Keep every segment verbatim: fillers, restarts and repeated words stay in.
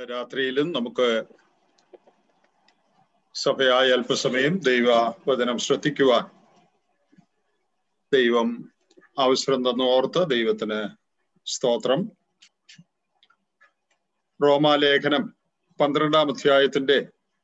രാത്രിയിലും നമുക്ക് സഭയായ അല്പസമയം ദൈവ വചനം ശ്രദ്ധിക്കുവാൻ ദൈവം അവസരം തന്നോർത്ത് ദൈവത്തിന് സ്തോത്രം. റോമാലേഖനം പന്ത്രണ്ടാം അധ്യായത്തിന്റെ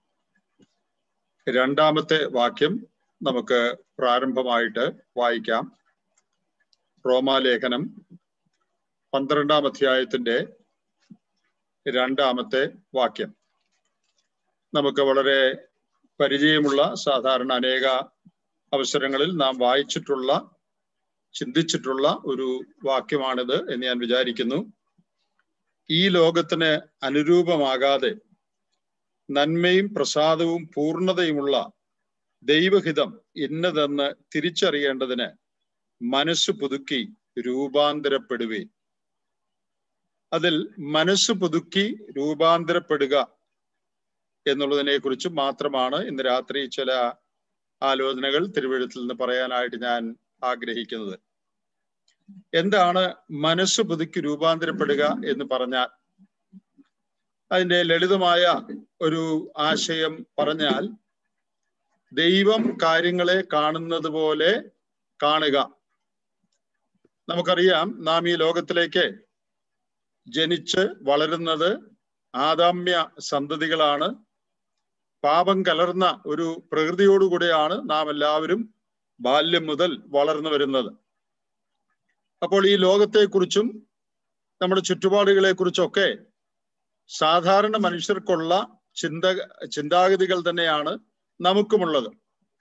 രണ്ടാമത്തെ വാക്യം നമുക്ക് പ്രാരംഭമായിട്ട് വായിക്കാം. റോമാലേഖനം പന്ത്രണ്ടാം അധ്യായത്തിന്റെ രണ്ടാമത്തെ വാക്യം നമുക്ക് വളരെ പരിചയമുള്ള, സാധാരണ അനേക അവസരങ്ങളിൽ നാം വായിച്ചിട്ടുള്ള, ചിന്തിച്ചിട്ടുള്ള ഒരു വാക്യമാണിത് എന്ന് ഞാൻ വിചാരിക്കുന്നു. ഈ ലോകത്തിന് അനുരൂപമാകാതെ നന്മയും പ്രസാദവും പൂർണ്ണതയുമുള്ള ദൈവഹിതം ഇന്നതെന്ന് തിരിച്ചറിയേണ്ടതിന് മനസ്സ് പുതുക്കി രൂപാന്തരപ്പെടുവേ. അതിൽ മനസ്സ് പുതുക്കി രൂപാന്തരപ്പെടുക എന്നുള്ളതിനെ കുറിച്ച് മാത്രമാണ് ഇന്ന് രാത്രി ചില ആലോചനകൾ തിരുവെഴുത്തിൽ നിന്ന് പറയാനായിട്ട് ഞാൻ ആഗ്രഹിക്കുന്നത്. എന്താണ് മനസ്സ് പുതുക്കി രൂപാന്തരപ്പെടുക എന്ന് പറഞ്ഞാൽ? അതിൻ്റെ ലളിതമായ ഒരു ആശയം പറഞ്ഞാൽ, ദൈവം കാര്യങ്ങളെ കാണുന്നത് പോലെ കാണുക. നമുക്കറിയാം, നാം ഈ ലോകത്തിലേക്ക് ജനിച്ച് വളരുന്നത് ആദാമ്യ സന്തതികളാണ്. പാപം കലർന്ന ഒരു പ്രകൃതിയോടുകൂടിയാണ് നാം എല്ലാവരും ബാല്യം മുതൽ വളർന്നു വരുന്നത്. അപ്പോൾ ഈ ലോകത്തെക്കുറിച്ചും നമ്മുടെ ചുറ്റുപാടുകളെ കുറിച്ചൊക്കെ സാധാരണ മനുഷ്യർക്കുള്ള ചിന്ത ചിന്താഗതികൾ തന്നെയാണ് നമുക്കുമുള്ളത്.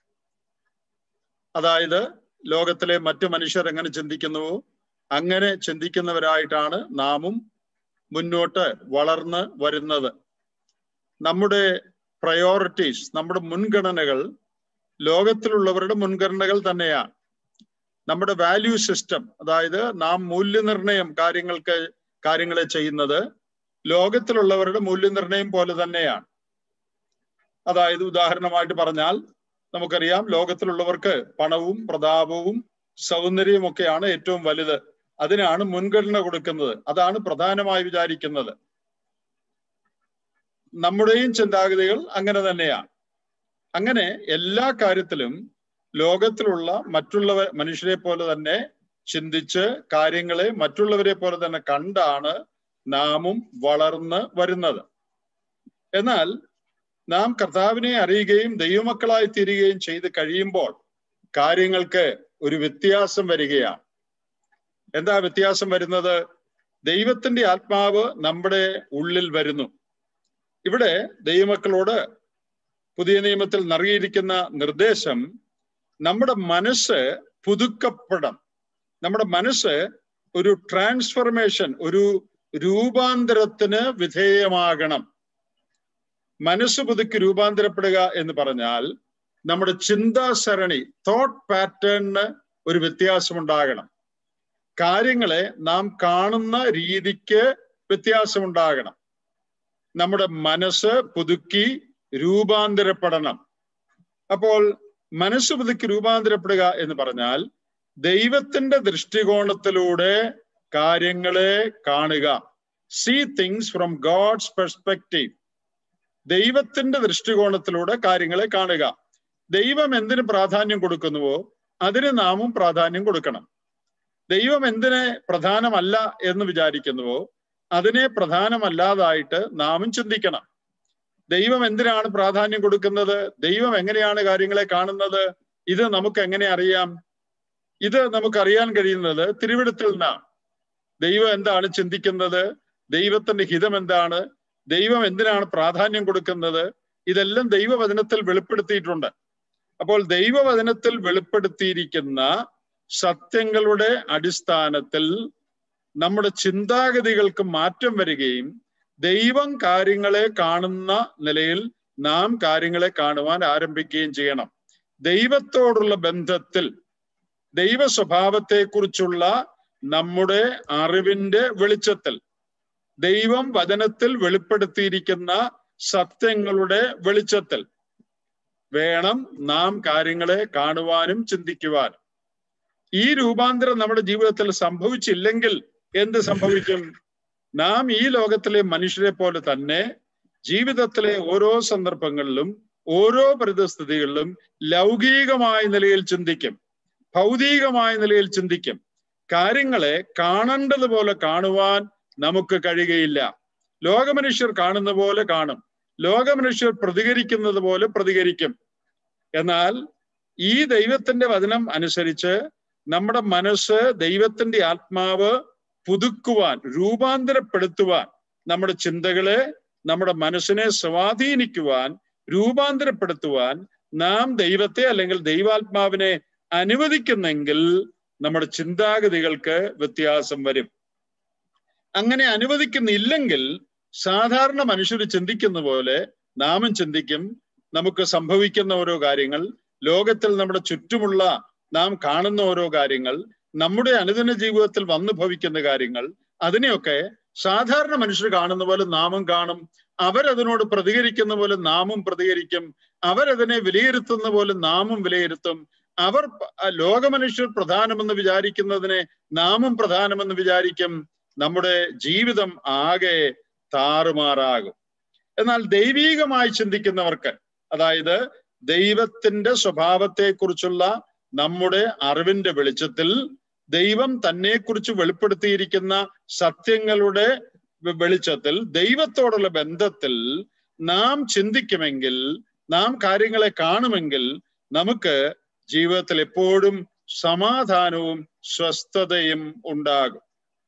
അതായത് ലോകത്തിലെ മറ്റു മനുഷ്യർ എങ്ങനെ ചിന്തിക്കുന്നുവോ അങ്ങനെ ചിന്തിക്കുന്നവരായിട്ടാണ് നാമും മുന്നോട്ട് വളർന്ന് വരുന്നത്. നമ്മുടെ പ്രയോറിറ്റീസ്, നമ്മുടെ മുൻഗണനകൾ ലോകത്തിലുള്ളവരുടെ മുൻഗണനകൾ തന്നെയാണ്. നമ്മുടെ വാല്യൂ സിസ്റ്റം, അതായത് നാം മൂല്യനിർണയം കാര്യങ്ങൾക്ക് കാര്യങ്ങളെ ചെയ്യുന്നത് ലോകത്തിലുള്ളവരുടെ മൂല്യനിർണയം പോലെ തന്നെയാണ്. അതായത് ഉദാഹരണമായിട്ട് പറഞ്ഞാൽ നമുക്കറിയാം, ലോകത്തിലുള്ളവർക്ക് പണവും പ്രതാപവും സൗന്ദര്യവും ഒക്കെയാണ് ഏറ്റവും വലുത്. അതിനാണ് മുൻഗണന കൊടുക്കുന്നത്. അതാണ് പ്രധാനമായി വിചാരിക്കുന്നത്. നമ്മുടെയും ചിന്താഗതികൾ അങ്ങനെ തന്നെയാണ്. അങ്ങനെ എല്ലാ കാര്യത്തിലും ലോകത്തിലുള്ള മറ്റുള്ളവ മനുഷ്യരെ പോലെ തന്നെ ചിന്തിച്ച് കാര്യങ്ങളെ മറ്റുള്ളവരെ പോലെ തന്നെ കണ്ടാണ് നാമും വളർന്ന് വരുന്നത്. എന്നാൽ നാം കർത്താവിനെ അറിയുകയും ദൈവമക്കളായി തീരുകയും ചെയ്ത് കഴിയുമ്പോൾ കാര്യങ്ങൾക്ക് ഒരു വ്യത്യാസം വരികയാണ്. എന്താ വ്യത്യാസം വരുന്നത്? ദൈവത്തിന്റെ ആത്മാവ് നമ്മുടെ ഉള്ളിൽ വരുന്നു. ഇവിടെ ദൈവമക്കളോട് പുതിയ നിയമത്തിൽ നൽകിയിരിക്കുന്ന നിർദ്ദേശം, നമ്മുടെ മനസ്സ് പുതുക്കപ്പെടണം. നമ്മുടെ മനസ്സ് ഒരു ട്രാൻസ്ഫർമേഷൻ, ഒരു രൂപാന്തരത്തിന് വിധേയമാകണം. മനസ്സ് പുതുക്കി രൂപാന്തരപ്പെടുക എന്ന് പറഞ്ഞാൽ നമ്മുടെ ചിന്താസരണി, തോട്ട് പാറ്റേണിന് ഒരു വ്യത്യാസമുണ്ടാകണം. കാര്യങ്ങളെ നാം കാണുന്ന രീതിക്ക് വ്യത്യാസമുണ്ടാകണം. നമ്മുടെ മനസ്സ് പുതുക്കി രൂപാന്തരപ്പെടണം. അപ്പോൾ മനസ്സ് പുതുക്കി രൂപാന്തരപ്പെടുക എന്ന് പറഞ്ഞാൽ ദൈവത്തിന്റെ ദൃഷ്ടികോണത്തിലൂടെ കാര്യങ്ങളെ കാണുക. See things from God's perspective. ദൈവത്തിന്റെ ദൃഷ്ടികോണത്തിലൂടെ കാര്യങ്ങളെ കാണുക. ദൈവം എന്തിന് പ്രാധാന്യം കൊടുക്കുന്നുവോ അതിന് നാമും പ്രാധാന്യം കൊടുക്കണം. ദൈവം എന്തിനെ പ്രധാനമല്ല എന്ന് വിചാരിക്കുന്നുവോ അതിനെ പ്രധാനമല്ലാതായിട്ട് നാമും ചിന്തിക്കണം. ദൈവം എന്തിനാണ് പ്രാധാന്യം കൊടുക്കുന്നത്? ദൈവം എങ്ങനെയാണ് കാര്യങ്ങളെ കാണുന്നത്? ഇത് നമുക്ക് എങ്ങനെ അറിയാം? ഇത് നമുക്കറിയാൻ കഴിയുന്നത് തിരുവെഴുത്തിൽ നിന്നാണ്. ദൈവം എന്താണ് ചിന്തിക്കുന്നത്? ദൈവത്തിന്റെ ഹിതം എന്താണ്? ദൈവം എന്തിനാണ് പ്രാധാന്യം കൊടുക്കുന്നത്? ഇതെല്ലാം ദൈവവചനത്തിൽ വെളിപ്പെടുത്തിയിട്ടുണ്ട്. അപ്പോൾ ദൈവവചനത്തിൽ വെളിപ്പെടുത്തിയിരിക്കുന്ന സത്യങ്ങളുടെ അടിസ്ഥാനത്തിൽ നമ്മുടെ ചിന്താഗതികൾക്ക് മാറ്റം വരികയും ദൈവം കാര്യങ്ങളെ കാണുന്ന നിലയിൽ നാം കാര്യങ്ങളെ കാണുവാൻ ആരംഭിക്കുകയും ചെയ്യണം. ദൈവത്തോടുള്ള ബന്ധത്തിൽ ദൈവ സ്വഭാവത്തെക്കുറിച്ചുള്ള നമ്മുടെ അറിവിന്റെ വെളിച്ചത്തിൽ, ദൈവം വചനത്തിൽ വെളിപ്പെടുത്തിയിരിക്കുന്ന സത്യങ്ങളുടെ വെളിച്ചത്തിൽ വേണം നാം കാര്യങ്ങളെ കാണുവാനും ചിന്തിക്കുവാനും. ഈ രൂപാന്തരം നമ്മുടെ ജീവിതത്തിൽ സംഭവിച്ചില്ലെങ്കിൽ എന്ത് സംഭവിക്കും? നാം ഈ ലോകത്തിലെ മനുഷ്യരെ പോലെ തന്നെ ജീവിതത്തിലെ ഓരോ സന്ദർഭങ്ങളിലും ഓരോ പരിതസ്ഥിതികളിലും ലൗകികമായ നിലയിൽ ചിന്തിക്കും, ഭൗതികമായ നിലയിൽ ചിന്തിക്കും. കാര്യങ്ങളെ കാണേണ്ടതുപോലെ കാണുവാൻ നമുക്ക് കഴിയുകയില്ല. ലോകമനുഷ്യർ കാണുന്ന പോലെ കാണും, ലോകമനുഷ്യർ പ്രതികരിക്കുന്നത് പോലെ പ്രതികരിക്കും. എന്നാൽ ഈ ദൈവത്തിന്റെ വചനം അനുസരിച്ച് നമ്മുടെ മനസ്സ് ദൈവത്തിന്റെ ആത്മാവ് പുതുക്കുവാൻ, രൂപാന്തരപ്പെടുത്തുവാൻ, നമ്മുടെ ചിന്തകളെ, നമ്മുടെ മനസ്സിനെ സ്വാധീനിക്കുവാൻ, രൂപാന്തരപ്പെടുത്തുവാൻ നാം ദൈവത്തെ അല്ലെങ്കിൽ ദൈവാത്മാവിനെ അനുവദിക്കുന്നെങ്കിൽ നമ്മുടെ ചിന്താഗതികൾക്ക് വ്യത്യാസം വരും. അങ്ങനെ അനുവദിക്കുന്നില്ലെങ്കിൽ സാധാരണ മനുഷ്യർ ചിന്തിക്കുന്ന പോലെ നാമും ചിന്തിക്കും. നമുക്ക് സംഭവിക്കുന്ന ഓരോ കാര്യങ്ങൾ, ലോകത്തിൽ നമ്മുടെ ചുറ്റുമുള്ള നാം കാണുന്ന ഓരോ കാര്യങ്ങൾ, നമ്മുടെ അനുദിന ജീവിതത്തിൽ വന്നു ഭവിക്കുന്ന കാര്യങ്ങൾ, അതിനെയൊക്കെ സാധാരണ മനുഷ്യർ കാണുന്ന പോലെ നാമും കാണും. അവരതിനോട് പ്രതികരിക്കുന്ന പോലെ നാമും പ്രതികരിക്കും. അവരതിനെ വിലയിരുത്തുന്ന പോലെ നാമും വിലയിരുത്തും. അവർ ലോകമനുഷ്യർ പ്രധാനമെന്ന് വിചാരിക്കുന്നതിനെ നാമും പ്രധാനമെന്ന് വിചാരിക്കും. നമ്മുടെ ജീവിതം ആകെ താറുമാറാകും. എന്നാൽ ദൈവീകമായി ചിന്തിക്കുന്നവർക്ക്, അതായത് ദൈവത്തിന്റെ സ്വഭാവത്തെക്കുറിച്ചുള്ള നമ്മുടെ അറിവിന്റെ വെളിച്ചത്തിൽ, ദൈവം തന്നെക്കുറിച്ച് വെളിപ്പെടുത്തിയിരിക്കുന്ന സത്യങ്ങളുടെ വെളിച്ചത്തിൽ, ദൈവത്തോടുള്ള ബന്ധത്തിൽ നാം ചിന്തിക്കുമെങ്കിൽ, നാം കാര്യങ്ങളെ കാണുമെങ്കിൽ നമുക്ക് ജീവിതത്തിൽ എപ്പോഴും സമാധാനവും സ്വസ്ഥതയും ഉണ്ടാകും.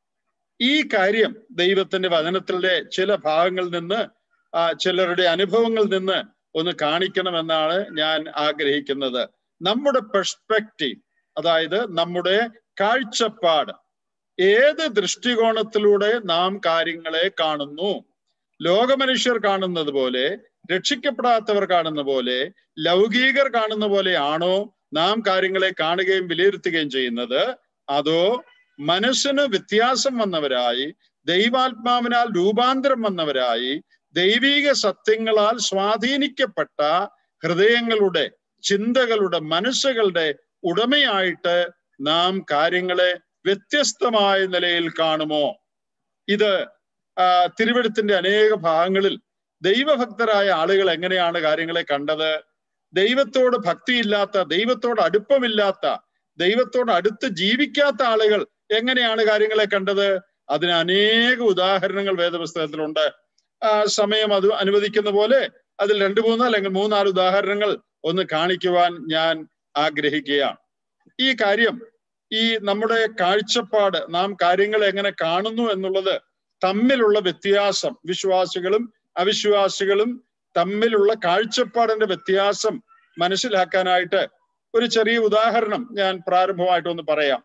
ഈ കാര്യം ദൈവത്തിന്റെ വചനത്തിലെ ചില ഭാഗങ്ങളിൽ നിന്ന്, ആ ചിലരുടെ അനുഭവങ്ങളിൽ നിന്ന് ഒന്ന് കാണിക്കണമെന്നാണ് ഞാൻ ആഗ്രഹിക്കുന്നത്. നമ്മുടെ പെർസ്പെക്റ്റീവ്, അതായത് നമ്മുടെ കാഴ്ചപ്പാട്, ഏത് ദൃഷ്ടികോണത്തിലൂടെ നാം കാര്യങ്ങളെ കാണുന്നു, ലോകമനുഷ്യർ കാണുന്നത് പോലെ, രക്ഷിക്കപ്പെടാത്തവർ കാണുന്ന പോലെ, ലൗകികർ കാണുന്ന പോലെ ആണോ നാം കാര്യങ്ങളെ കാണുകയും വിലയിരുത്തുകയും ചെയ്യുന്നത്? അതോ മനസ്സിന് വ്യത്യാസം വന്നവരായി, ദൈവാത്മാവിനാൽ രൂപാന്തരം വന്നവരായി, ദൈവീക സത്യങ്ങളാൽ സ്വാധീനിക്കപ്പെട്ട ഹൃദയങ്ങളുടെ, ചിന്തകളുടെ, മനസ്സുകളുടെ ഉടമയായിട്ട് നാം കാര്യങ്ങളെ വ്യത്യസ്തമായ നിലയിൽ കാണുമോ? ഇത് തിരുവെഴുത്തിന്റെ അനേക ഭാഗങ്ങളിൽ ദൈവഭക്തരായ ആളുകൾ എങ്ങനെയാണ് കാര്യങ്ങളെ കണ്ടത്? ദൈവത്തോട് ഭക്തിയില്ലാത്ത, ദൈവത്തോട് അടുപ്പമില്ലാത്ത, ദൈവത്തോട് അടുത്ത് ജീവിക്കാത്ത ആളുകൾ എങ്ങനെയാണ് കാര്യങ്ങളെ കണ്ടത്? അതിന് അനേക ഉദാഹരണങ്ങൾ വേദപുസ്തകത്തിലുണ്ട്. ആ സമയം അത് അനുവദിക്കുന്ന പോലെ അതിൽ രണ്ട് മൂന്ന് അല്ലെങ്കിൽ മൂന്നാല് ഉദാഹരണങ്ങൾ ഒന്ന് കാണിക്കുവാൻ ഞാൻ ആഗ്രഹിക്കുകയാണ്. ഈ കാര്യം, ഈ നമ്മുടെ കാഴ്ചപ്പാട്, നാം കാര്യങ്ങളെ എങ്ങനെ കാണുന്നു എന്നുള്ളത് തമ്മിലുള്ള വ്യത്യാസം, വിശ്വാസികളും അവിശ്വാസികളും തമ്മിലുള്ള കാഴ്ചപ്പാടിന്റെ വ്യത്യാസം മനസ്സിലാക്കാനായിട്ട് ഒരു ചെറിയ ഉദാഹരണം ഞാൻ പ്രാരംഭമായിട്ടൊന്ന് പറയാം.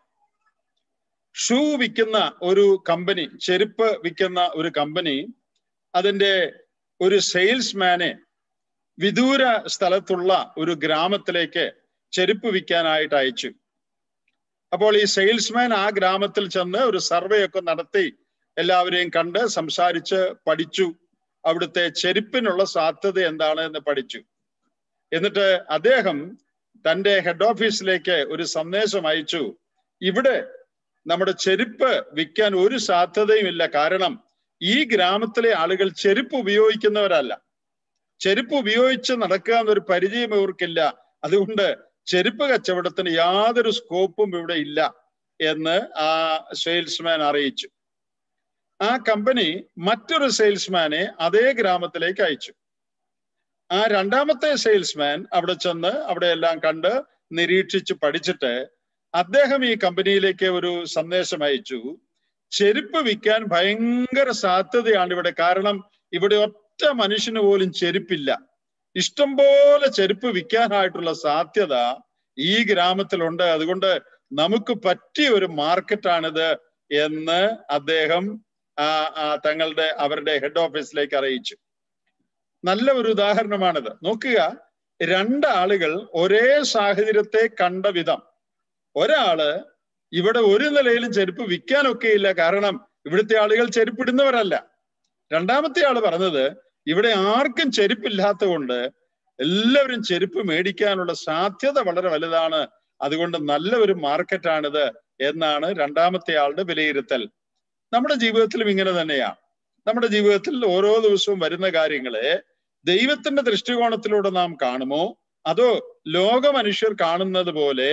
ഷൂ വിൽക്കുന്ന ഒരു കമ്പനി, ചെരുപ്പ് വിൽക്കുന്ന ഒരു കമ്പനി അതിൻ്റെ ഒരു സെയിൽസ്മാനെ വിദൂര സ്ഥലത്തുള്ള ഒരു ഗ്രാമത്തിലേക്ക് ചെരുപ്പ് വിൽക്കാനായിട്ട് അയച്ചു. അപ്പോൾ ഈ സെയിൽസ്മാൻ ആ ഗ്രാമത്തിൽ ചെന്ന് ഒരു സർവേ ഒക്കെ നടത്തി എല്ലാവരെയും കണ്ട് സംസാരിച്ച് പഠിച്ചു. അവിടുത്തെ ചെരുപ്പിനുള്ള സാധ്യത എന്താണ് എന്ന് പഠിച്ചു. എന്നിട്ട് അദ്ദേഹം തൻ്റെ ഹെഡ് ഓഫീസിലേക്ക് ഒരു സന്ദേശം അയച്ചു. ഇവിടെ നമ്മുടെ ചെരുപ്പ് വിൽക്കാൻ ഒരു സാധ്യതയും ഇല്ല. കാരണം ഈ ഗ്രാമത്തിലെ ആളുകൾ ചെരുപ്പ് ഉപയോഗിക്കുന്നവരല്ല. ചെരുപ്പ് ഉപയോഗിച്ച് നടക്കുക എന്നൊരു പരിചയം ഇവർക്കില്ല. അതുകൊണ്ട് ചെരുപ്പ് കച്ചവടത്തിന് യാതൊരു സ്കോപ്പും ഇവിടെ ഇല്ല എന്ന് ആ സെയിൽസ്മാൻ അറിയിച്ചു. ആ കമ്പനി മറ്റൊരു സെയിൽസ്മാനെ അതേ ഗ്രാമത്തിലേക്ക് അയച്ചു. ആ രണ്ടാമത്തെ സെയിൽസ്മാൻ അവിടെ ചെന്ന് അവിടെ എല്ലാം കണ്ട് നിരീക്ഷിച്ച് പഠിച്ചിട്ട് അദ്ദേഹം ഈ കമ്പനിയിലേക്ക് ഒരു സന്ദേശം അയച്ചു. ചെരുപ്പ് വിൽക്കാൻ ഭയങ്കര സാധ്യതയാണ് ഇവിടെ. കാരണം ഇവിടെ ഒറ്റ മനുഷ്യന് പോലും ചെരുപ്പില്ല. ഇഷ്ടംപോലെ ചെരുപ്പ് വിൽക്കാനായിട്ടുള്ള സാധ്യത ഈ ഗ്രാമത്തിലുണ്ട്. അതുകൊണ്ട് നമുക്ക് പറ്റിയ ഒരു മാർക്കറ്റാണിത് എന്ന് അദ്ദേഹം ആ തങ്ങളുടെ അവരുടെ ഹെഡ് ഓഫീസിലേക്ക് അറിയിച്ചു. നല്ല ഒരു ഉദാഹരണമാണിത്. നോക്കുക, രണ്ടാളുകൾ ഒരേ സാഹചര്യത്തെ കണ്ട വിധം. ഒരാള് ഇവിടെ ഒരു നിലയിലും ചെരുപ്പ് വിൽക്കാനൊക്കെയില്ല, കാരണം ഇവിടുത്തെ ആളുകൾ ചെരുപ്പിടുന്നവരല്ല. രണ്ടാമത്തെ ആള് പറഞ്ഞത് ഇവിടെ ആർക്കും ചെരുപ്പില്ലാത്ത കൊണ്ട് എല്ലാവരും ചെരുപ്പ് മേടിക്കാനുള്ള സാധ്യത വളരെ വലുതാണ്, അതുകൊണ്ട് നല്ല ഒരു മാർക്കറ്റാണിത് എന്നാണ് രണ്ടാമത്തെ ആളുടെ വിലയിരുത്തൽ. നമ്മുടെ ജീവിതത്തിലും ഇങ്ങനെ തന്നെയാണ്. നമ്മുടെ ജീവിതത്തിൽ ഓരോ ദിവസവും വരുന്ന കാര്യങ്ങളെ ദൈവത്തിന്റെ ദൃഷ്ടികോണത്തിലൂടെ നാം കാണുമോ, അതോ ലോക മനുഷ്യർ കാണുന്നത് പോലെ,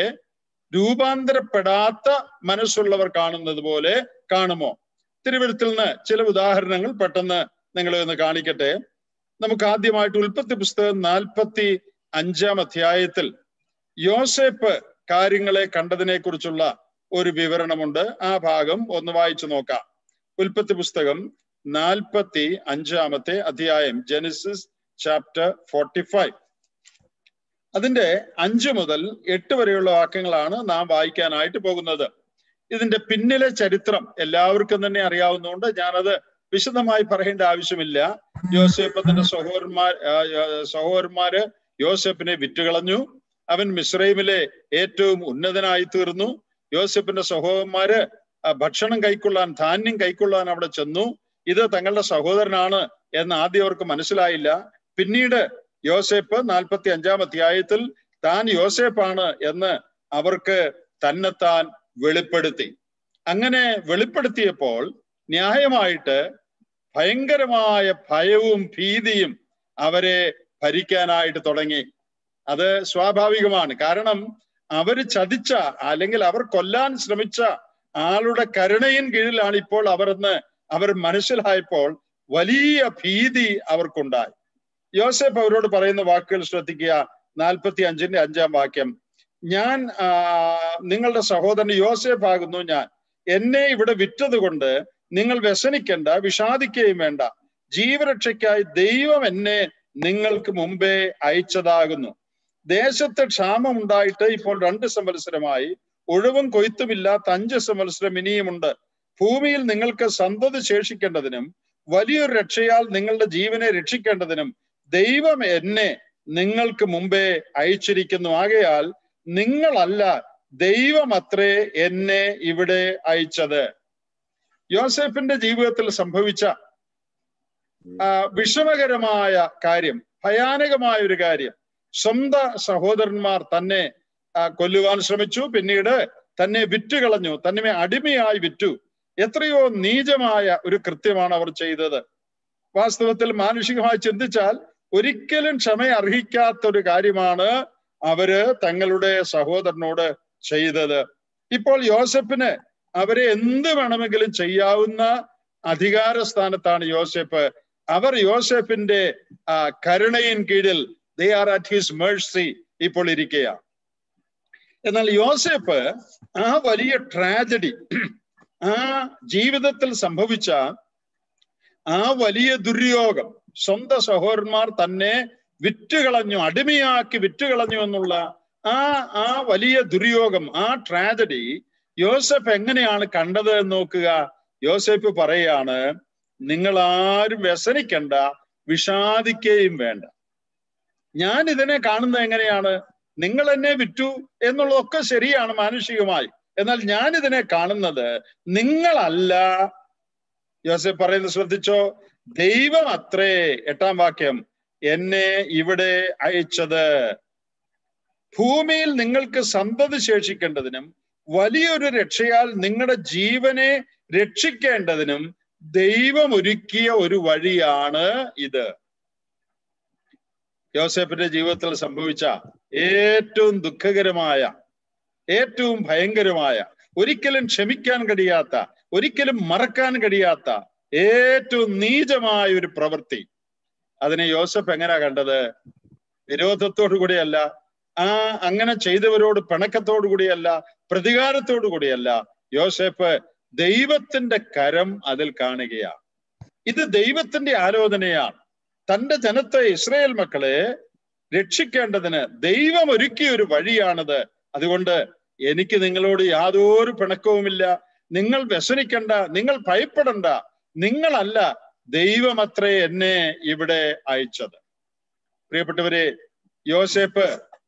രൂപാന്തരപ്പെടാത്ത മനസ്സുള്ളവർ കാണുന്നത് പോലെ കാണുമോ? തിരുവഴുത്തിൽ നിന്ന് ചില ഉദാഹരണങ്ങൾ പെട്ടെന്ന് നിങ്ങളെ ഒന്ന് കാണിക്കട്ടെ. നമുക്ക് ആദ്യമായിട്ട് ഉൽപ്പത്തി പുസ്തകം നാൽപ്പത്തി അഞ്ചാം അധ്യായത്തിൽ യോസേപ്പ് കാര്യങ്ങളെ കണ്ടതിനെ കുറിച്ചുള്ള ഒരു വിവരണമുണ്ട്. ആ ഭാഗം ഒന്ന് വായിച്ചു നോക്കാം. ഉൽപ്പത്തി പുസ്തകം നാൽപ്പത്തി അഞ്ചാമത്തെ അധ്യായം, ജെനസിസ് ചാപ്റ്റർ ഫോർട്ടി ഫൈവ്. അതിന്റെ അഞ്ച് മുതൽ എട്ട് വരെയുള്ള വാക്യങ്ങളാണ് നാം വായിക്കാനായിട്ട് പോകുന്നത്. ഇതിന്റെ പിന്നിലെ ചരിത്രം എല്ലാവർക്കും തന്നെ അറിയാവുന്നതുകൊണ്ട് ഞാനത് വിശദമായി പറയേണ്ട ആവശ്യമില്ല. യോസേപ്പ് തന്റെ സഹോദരന്മാർ സഹോദരന്മാര് യോസേപ്പിനെ വിറ്റുകളഞ്ഞു. അവൻ മിസ്രൈമിലെ ഏറ്റവും ഉന്നതനായി തീർന്നു. യോസേപ്പിന്റെ സഹോദരന്മാര് ഭക്ഷണം കൈക്കൊള്ളാൻ, ധാന്യം കൈക്കൊള്ളാൻ അവിടെ ചെന്നു. ഇത് തങ്ങളുടെ സഹോദരനാണ് എന്ന് ആദ്യം അവർക്ക് മനസ്സിലായില്ല. പിന്നീട് യോസേപ്പ് നാൽപ്പത്തി അഞ്ചാം അധ്യായത്തിൽ താൻ യോസേപ്പാണ് എന്ന് അവർക്ക് തന്നെത്താൻ വെളിപ്പെടുത്തി. അങ്ങനെ വെളിപ്പെടുത്തിയപ്പോൾ ന്യായമായിട്ട് ഭയങ്കരമായ ഭയവും ഭീതിയും അവരെ ഭരിക്കാനായിട്ട് തുടങ്ങി. അത് സ്വാഭാവികമാണ്. കാരണം അവര് ചതിച്ച, അല്ലെങ്കിൽ അവർ കൊല്ലാൻ ശ്രമിച്ച ആളുടെ കരുണയിൻ കീഴിലാണ് ഇപ്പോൾ അവരെന്ന് അവർ മനസ്സിലായപ്പോൾ വലിയ ഭീതി അവർക്കുണ്ടായി. യോസേപ്പ് അവരോട് പറയുന്ന വാക്കുകൾ ശ്രദ്ധിക്കുക. നാൽപ്പത്തി അഞ്ചിന്റെ അഞ്ചാം വാക്യം, ഞാൻ ആ നിങ്ങളുടെ സഹോദരൻ യോസേപ്പ് ആകുന്നു ഞാൻ. എന്നെ ഇവിടെ വിറ്റത് കൊണ്ട് നിങ്ങൾ വ്യസനിക്കേണ്ട, വിഷാദിക്കുകയും വേണ്ട. ജീവരക്ഷയ്ക്കായി ദൈവം എന്നെ നിങ്ങൾക്ക് മുമ്പേ അയച്ചതാകുന്നു. ദേശത്ത് ക്ഷാമം ഉണ്ടായിട്ട് ഇപ്പോൾ രണ്ട് സംവത്സരമായി, ഒഴിവും കൊയ്ത്തുമില്ലാത്ത അഞ്ച് സംവത്സരം ഇനിയുമുണ്ട്. ഭൂമിയിൽ നിങ്ങൾക്ക് സന്തതി ശേഷിക്കേണ്ടതിനും വലിയൊരു രക്ഷയാൽ നിങ്ങളുടെ ജീവനെ രക്ഷിക്കേണ്ടതിനും ദൈവം എന്നെ നിങ്ങൾക്ക് മുമ്പേ അയച്ചിരിക്കുന്നു. ആകയാൽ നിങ്ങളല്ല, ദൈവം അത്രേ എന്നെ ഇവിടെ അയച്ചത്. യോസേപ്പിന്റെ ജീവിതത്തിൽ സംഭവിച്ച ആ വിഷമകരമായ കാര്യം, ഭയാനകമായ ഒരു കാര്യം, സ്വന്തം സഹോദരന്മാർ തന്നെ കൊല്ലുവാൻ ശ്രമിച്ചു. പിന്നീട് തന്നെ വിറ്റുകളഞ്ഞു, തന്നെ അടിമയായി വിറ്റു. എത്രയോ നീചമായ ഒരു കൃത്യമാണ് അവർ ചെയ്തത്. വാസ്തവത്തിൽ മാനുഷികമായി ചിന്തിച്ചാൽ ഒരിക്കലും ക്ഷമ അർഹിക്കാത്ത ഒരു കാര്യമാണ് അവര് തങ്ങളുടെ സഹോദരനോട് ചെയ്തത്. ഇപ്പോൾ യോസേപ്പിന് അവരെ എന്ത് വേണമെങ്കിലും ചെയ്യാവുന്ന അധികാര സ്ഥാനത്താണ് യോസേപ്പ്. അവർ യോസേപ്പിന്റെ ആ കരുണയിൻ കീഴിൽ, they are at his mercy ഇപ്പോൾ ഇരിക്കുക. എന്നാൽ യോസേപ്പ് ആ വലിയ ട്രാജഡി, ആ ജീവിതത്തിൽ സംഭവിച്ച ആ വലിയ ദുര്യോഗം, സ്വന്തം സഹോദരന്മാർ തന്നെ വിറ്റുകളഞ്ഞു, അടിമയാക്കി വിറ്റുകളഞ്ഞു എന്നുള്ള ആ ആ വലിയ ദുര്യോഗം, ആ ട്രാജഡി യോസേപ്പ് എങ്ങനെയാണ് കണ്ടത് എന്ന് നോക്കുക. യോസേപ്പ് പറയാണ്, നിങ്ങൾ ആരും വ്യസനിക്കണ്ട, വിഷാദിക്കുകയും വേണ്ട. ഞാൻ ഇതിനെ കാണുന്നത് എങ്ങനെയാണ്? നിങ്ങൾ എന്നെ വിറ്റു എന്നുള്ളതൊക്കെ ശരിയാണ് മാനുഷികമായി. എന്നാൽ ഞാൻ ഇതിനെ കാണുന്നത് നിങ്ങളല്ല. യോസേപ്പ് പറയുന്നത് ശ്രദ്ധിച്ചോ, ദൈവം അത്രേ, എട്ടാം വാക്യം, എന്നെ ഇവിടെ അയച്ചത്. ഭൂമിയിൽ നിങ്ങൾക്ക് സന്തതി ശേഷിക്കേണ്ടതിനും വലിയൊരു രക്ഷയാൽ നിങ്ങളുടെ ജീവനെ രക്ഷിക്കേണ്ടതിനും ദൈവം ഒരുക്കിയ ഒരു വഴിയാണ് ഇത്. യോസേപ്പിന്റെ ജീവിതത്തിൽ സംഭവിച്ച ഏറ്റവും ദുഃഖകരമായ, ഏറ്റവും ഭയങ്കരമായ, ഒരിക്കലും ക്ഷമിക്കാൻ കഴിയാത്ത, ഒരിക്കലും മറക്കാൻ കഴിയാത്ത ഏറ്റവും നീചമായ ഒരു പ്രവൃത്തി, അതിനെ യോസേപ്പ് എങ്ങനെയാ കണ്ടത്? വിരോധത്തോടു കൂടിയല്ല, ആ അങ്ങനെ ചെയ്തവരോട് പിണക്കത്തോടു കൂടിയല്ല, പ്രതികാരത്തോടു കൂടിയല്ല. യോസേപ്പ് ദൈവത്തിന്റെ കരം അതിൽ കാണുകയാണ്. ഇത് ദൈവത്തിന്റെ ആലോചനയാണ്. തന്റെ ജനത്തെ, ഇസ്രായേൽ മക്കളെ രക്ഷിക്കേണ്ടതിന് ദൈവം ഒരുക്കിയ ഒരു വഴിയാണിത്. അതുകൊണ്ട് എനിക്ക് നിങ്ങളോട് യാതൊരു പിണക്കവുമില്ല. നിങ്ങൾ വ്യസനിക്കണ്ട, നിങ്ങൾ ഭയപ്പെടണ്ട. നിങ്ങളല്ല, ദൈവമത്രേ എന്നെ ഇവിടെ അയച്ചത്. പ്രിയപ്പെട്ടവരെ, യോസേപ്പ്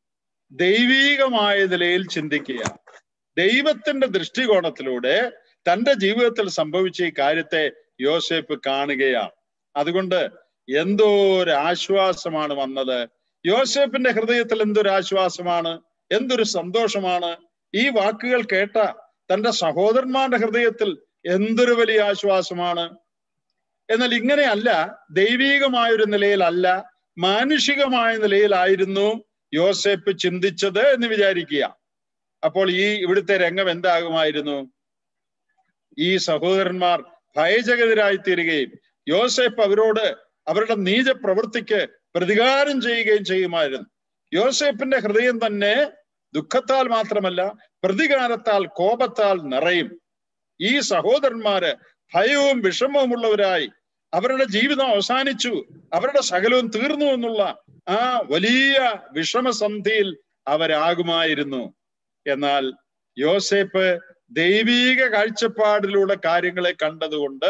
ദൈവീകമായ നിലയിൽ ചിന്തിക്കുക, ദൈവത്തിന്റെ ദൃഷ്ടികോണത്തിലൂടെ തന്റെ ജീവിതത്തിൽ സംഭവിച്ച ഈ കാര്യത്തെ യോസേപ്പ് കാണുകയാണ്. അതുകൊണ്ട് എന്തോ ഒരു ആശ്വാസമാണ് വന്നത്. യോസേപ്പിന്റെ ഹൃദയത്തിൽ എന്തൊരു ആശ്വാസമാണ്, എന്തൊരു സന്തോഷമാണ്. ഈ വാക്കുകൾ കേട്ട തന്റെ സഹോദരന്മാരുടെ ഹൃദയത്തിൽ എന്തൊരു വലിയ ആശ്വാസമാണ്. എന്നാൽ ഇങ്ങനെയല്ല, ദൈവീകമായൊരു നിലയിലല്ല, മാനുഷികമായ നിലയിലായിരുന്നു യോസേപ്പ് ചിന്തിച്ചത് എന്ന് വിചാരിക്കുക. അപ്പോൾ ഈ ഇവിടുത്തെ രംഗം എന്താകുമായിരുന്നു? ഈ സഹോദരന്മാർ ഭയചകിതരായി തീരുകയും യോസേപ്പ് അവരോട് അവരുടെ നീച പ്രവൃത്തിക്ക് പ്രതികാരം ചെയ്യുകയും ചെയ്യുമായിരുന്നു. യോസേപ്പിന്റെ ഹൃദയം തന്നെ ദുഃഖത്താൽ മാത്രമല്ല പ്രതികാരത്താൽ, കോപത്താൽ നിറയും. ഈ സഹോദരന്മാര് ഭയവും വിഷമവുമുള്ളവരായി അവരുടെ ജീവിതം അവസാനിച്ചു, അവരുടെ സകലവും തീർന്നു എന്നുള്ള ആ വലിയ വിഷമസന്ധിയിൽ അവരാകുമായിരുന്നു. എന്നാൽ യോസേപ്പ് ദൈവീക കാഴ്ചപ്പാടിലൂടെ കാര്യങ്ങളെ കണ്ടതുകൊണ്ട്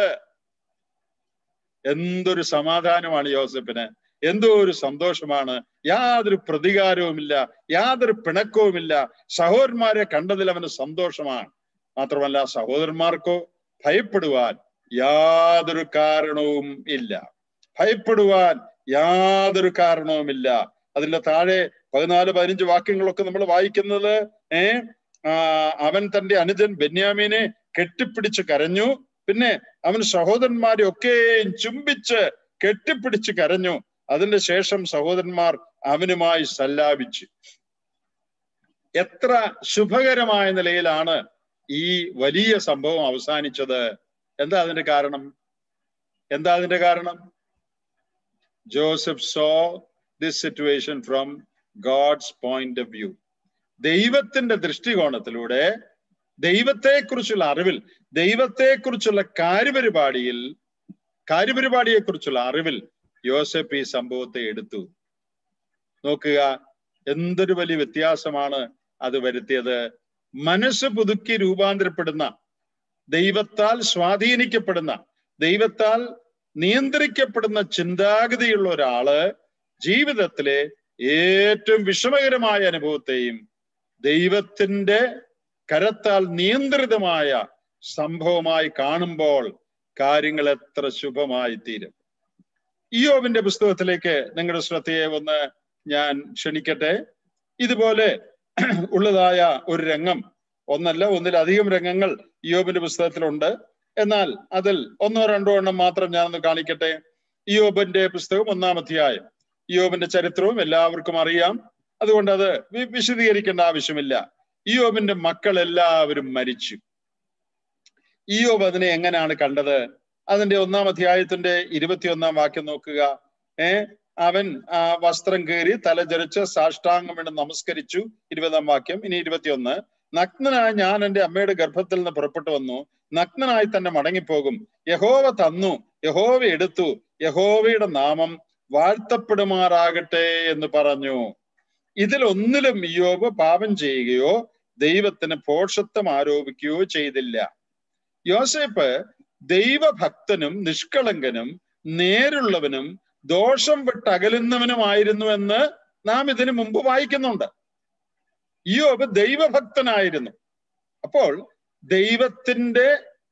എന്തൊരു സമാധാനമാണ് യോസേപ്പിന്, എന്തോ ഒരു സന്തോഷമാണ്. യാതൊരു പ്രതികാരവുമില്ല, യാതൊരു പിണക്കവുമില്ല. സഹോദരന്മാരെ കണ്ടതിൽ അവന് സന്തോഷമാണ്. മാത്രമല്ല സഹോദരന്മാർക്കോ ഭയപ്പെടുവാൻ യാതൊരു കാരണവും ഇല്ല. ഭയപ്പെടുവാൻ യാതൊരു കാരണവുമില്ല. അതിന്റെ താഴെ പതിനാല് പതിനഞ്ച് വാക്യങ്ങളൊക്കെ നമ്മൾ വായിക്കുന്നത് ഏ ആ അവൻ തന്റെ അനുജൻ ബെന്യാമീനെ കെട്ടിപ്പിടിച്ച് കരഞ്ഞു. പിന്നെ അവൻ സഹോദരന്മാരെ ഒക്കെയും ചുംബിച്ച് കെട്ടിപ്പിടിച്ച് കരഞ്ഞു. അതിന്റെ ശേഷം സഹോദരന്മാർ അവനുമായി സല്ലാപിച്ചു. എത്ര ശുഭകരമായ നിലയിലാണ് ഈ വലിയ സംഭവം അവസാനിച്ചത്. എന്താ അതിന്റെ കാരണം? എന്താ അതിന്റെ കാരണം? Joseph saw this situation from God's point of view. ദൈവത്തിന്റെ ദൃഷ്ടികോണത്തിലൂടെ, ദൈവത്തെക്കുറിച്ചുള്ള അറിവിൽ, ദൈവത്തെക്കുറിച്ചുള്ള കാര്യപരിപാടിയിൽ കാര്യപരിപാടിയെ കുറിച്ചുള്ള അറിവിൽ യോസേപ്പ് ഈ സംഭവത്തെ എടുത്തു. നോക്കുക, എന്തൊരു വലിയ വ്യത്യാസമാണ് അത് വരുത്തിയത്. മനസ്സ് പുതുക്കി രൂപാന്തരപ്പെടുന്ന, ദൈവത്താൽ സ്വാധീനിക്കപ്പെടുന്ന, ദൈവത്താൽ നിയന്ത്രിക്കപ്പെടുന്ന ചിന്താഗതിയുള്ള ഒരാള് ജീവിതത്തിലെ ഏറ്റവും വിഷമകരമായ അനുഭവത്തെയും ദൈവത്തിന്റെ കരത്താൽ നിയന്ത്രിതമായ സംഭവമായി കാണുമ്പോൾ കാര്യങ്ങൾ എത്ര ശുഭമായി തീരും. ഇയ്യോബിന്റെ പുസ്തകത്തിലേക്ക് നിങ്ങളുടെ ശ്രദ്ധയെ ഒന്ന് ഞാൻ ക്ഷണിക്കട്ടെ. ഇതുപോലെ ഉള്ളതായ ഒരു രംഗം, ഒന്നല്ല ഒന്നിലധികം രംഗങ്ങൾ ഇയ്യോബിന്റെ പുസ്തകത്തിലുണ്ട്. എന്നാൽ അതിൽ ഒന്നോ രണ്ടോ എണ്ണം മാത്രം ഞാനൊന്ന് കാണിക്കട്ടെ. ഇയ്യോബിന്റെ പുസ്തകം ഒന്നാം അധ്യായം. ഇയ്യോബിന്റെ ചരിത്രവും എല്ലാവർക്കും അറിയാം, അതുകൊണ്ട് അത് വിശദീകരിക്കേണ്ട ആവശ്യമില്ല. ഇയ്യോബിന്റെ മക്കൾ എല്ലാവരും മരിച്ചു. ഇയ്യോബ് അതിനെ എങ്ങനെയാണ് കണ്ടത്? അതിന്റെ ഒന്നാം അധ്യായത്തിന്റെ ഇരുപത്തിയൊന്നാം വാക്യം നോക്കുക. ഏ അവൻ ആ വസ്ത്രം കീറി തലചരിച്ച് സാഷ്ടാംഗം വീണ് നമസ്കരിച്ചു. ഇരുപതാം വാക്യം. ഇനി ഇരുപത്തിയൊന്ന്. നഗ്നനായ ഞാൻ എൻ്റെ അമ്മയുടെ ഗർഭത്തിൽ നിന്ന് പുറപ്പെട്ടു വന്നു, നഗ്നനായി തന്നെ മടങ്ങിപ്പോകും. യഹോവ തന്നു, യഹോവ എടുത്തു, യഹോവയുടെ നാമം വാഴ്ത്തപ്പെടുമാറാകട്ടെ എന്ന് പറഞ്ഞു. ഇതിൽ ഒന്നിലും ഇയ്യോബ് പാപം ചെയ്യുകയോ ദൈവത്തിന് ഭോഷത്വം ആരോപിക്കുകയോ ചെയ്തില്ല. യോസേപ്പ് ദൈവഭക്തനും നിഷ്കളങ്കനും നേരുള്ളവനും ദോഷം വിട്ടകലുന്നവനുമായിരുന്നു എന്ന് നാം ഇതിനു മുമ്പ് വായിക്കുന്നുണ്ട്. ഇയ്യോബ് ദൈവഭക്തനായിരുന്നു. അപ്പോൾ ദൈവത്തിന്റെ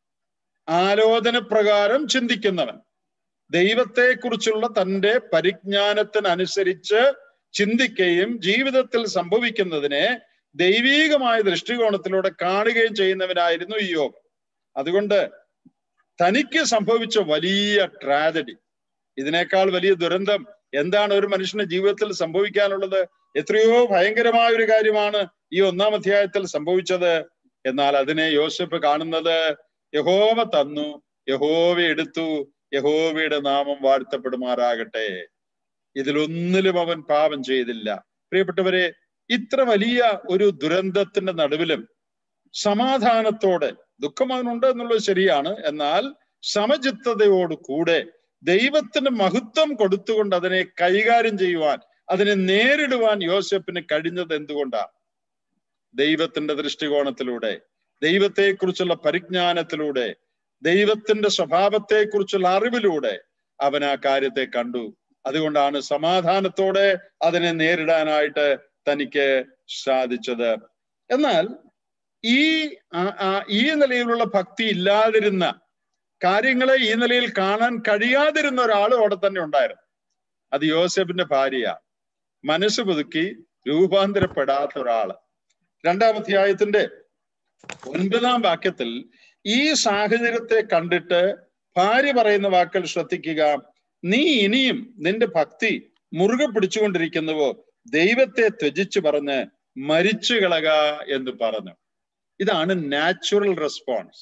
ആലോചന പ്രകാരം ചിന്തിക്കുന്നവൻ, ദൈവത്തെക്കുറിച്ചുള്ള തൻ്റെ പരിജ്ഞാനത്തിനനുസരിച്ച് ചിന്തിക്കുകയും ജീവിതത്തിൽ സംഭവിക്കുന്നതിനെ ദൈവീകമായ ദൃഷ്ടികോണത്തിലൂടെ കാണുകയും ചെയ്യുന്നവനായിരുന്നു ഇയ്യോബ്. അതുകൊണ്ട് തനിക്ക് സംഭവിച്ച വലിയ ട്രാജഡി, ഇതിനേക്കാൾ വലിയ ദുരന്തം എന്താണ് ഒരു മനുഷ്യന്റെ ജീവിതത്തിൽ സംഭവിക്കാനുള്ളത്? എത്രയോ ഭയങ്കരമായ ഒരു കാര്യമാണ് ഈ ഒന്നാം അധ്യായത്തിൽ സംഭവിച്ചത്. എന്നാൽ അതിനെ യോസേപ്പ് കാണുന്നത് യഹോവ തന്നു, യഹോവ എടുത്തു, യഹോവയുടെ നാമം വാഴ്ത്തപ്പെടുമാറാകട്ടെ. ഇതിലൊന്നിലും അവൻ പാപം ചെയ്തില്ല. പ്രിയപ്പെട്ടവരെ, ഇത്ര വലിയ ഒരു ദുരന്തത്തിന്റെ നടുവിലും സമാധാനത്തോടെ, ദുഃഖം അവനുണ്ട് എന്നുള്ളത് ശരിയാണ്, എന്നാൽ സമചിത്തതയോട് കൂടെ ദൈവത്തിന് മഹത്വം കൊടുത്തുകൊണ്ട് അതിനെ കൈകാര്യം ചെയ്യുവാൻ, അതിനെ നേരിടുവാൻ യോസേപ്പിന് കഴിഞ്ഞത് എന്തുകൊണ്ടാണ്? ദൈവത്തിന്റെ ദൃഷ്ടികോണത്തിലൂടെ, ദൈവത്തെക്കുറിച്ചുള്ള പരിജ്ഞാനത്തിലൂടെ, ദൈവത്തിന്റെ സ്വഭാവത്തെക്കുറിച്ചുള്ള അറിവിലൂടെ അവൻ ആ കാര്യത്തെ കണ്ടു. അതുകൊണ്ടാണ് സമാധാനത്തോടെ അതിനെ നേരിടാനായിട്ട് തനിക്ക് സാധിച്ചത്. എന്നാൽ ഈ ഈ നിലയിലുള്ള ഭക്തി ഇല്ലാതിരുന്ന, കാര്യങ്ങളെ ഈ നിലയിൽ കാണാൻ കഴിയാതിരുന്ന ഒരാളും അവിടെ തന്നെ ഉണ്ടായിരുന്നു. അത് യോസേപ്പിന്റെ ഭാര്യ, മനസ്സ് പുതുക്കി രൂപാന്തരപ്പെടാത്ത ഒരാള്. രണ്ടാം അധ്യായത്തിന്റെ ഒൻപതാം വാക്യത്തിൽ ഈ സാഹചര്യത്തെ കണ്ടിട്ട് ഭാര്യ പറയുന്ന വാക്കുകൾ ശ്രദ്ധിക്കുക. നീ ഇനിയും നിന്റെ ഭക്തി മുറുകെ പിടിച്ചുകൊണ്ടിരിക്കുന്നുവോ? ദൈവത്തെ ത്യജിച്ചു പറഞ്ഞ് മരിച്ചു കളക എന്ന് പറഞ്ഞു. ഇതാണ് നാച്ചുറൽ റെസ്പോൺസ്.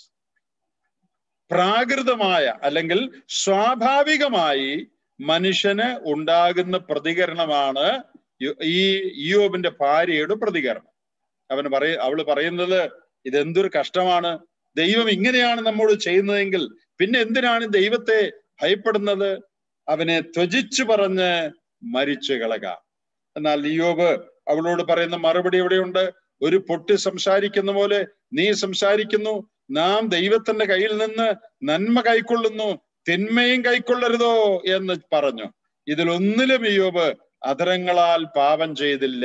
പ്രാകൃതമായ അല്ലെങ്കിൽ സ്വാഭാവികമായി മനുഷ്യന് ഉണ്ടാകുന്ന പ്രതികരണമാണ് ഈ ഇയ്യോബിന്റെ ഭാര്യയുടെ പ്രതികരണം. അവന് പറയ അവള് പറയുന്നത്, ഇതെന്തൊരു കഷ്ടമാണ്, ദൈവം ഇങ്ങനെയാണ് നമ്മോട് ചെയ്യുന്നതെങ്കിൽ പിന്നെ എന്തിനാണ് ദൈവത്തെ ഭയപ്പെടുന്നത്? അവനെ ത്യജിച്ചു പറഞ്ഞ് മരിച്ചു കളക. എന്നാൽ ഇയ്യോബ് അവളോട് പറയുന്ന മറുപടി എവിടെയുണ്ട്? ഒരു പൊട്ടി സംസാരിക്കുന്ന പോലെ നീ സംസാരിക്കുന്നു. നാം ദൈവത്തിന്റെ കയ്യിൽ നിന്ന് നന്മ കൈക്കൊള്ളുന്നു, തിന്മയും കൈക്കൊള്ളരുതോ എന്ന് പറഞ്ഞു. ഇതിലൊന്നിലും ഇയ്യോബ് അധരങ്ങളാൽ പാപം ചെയ്തില്ല.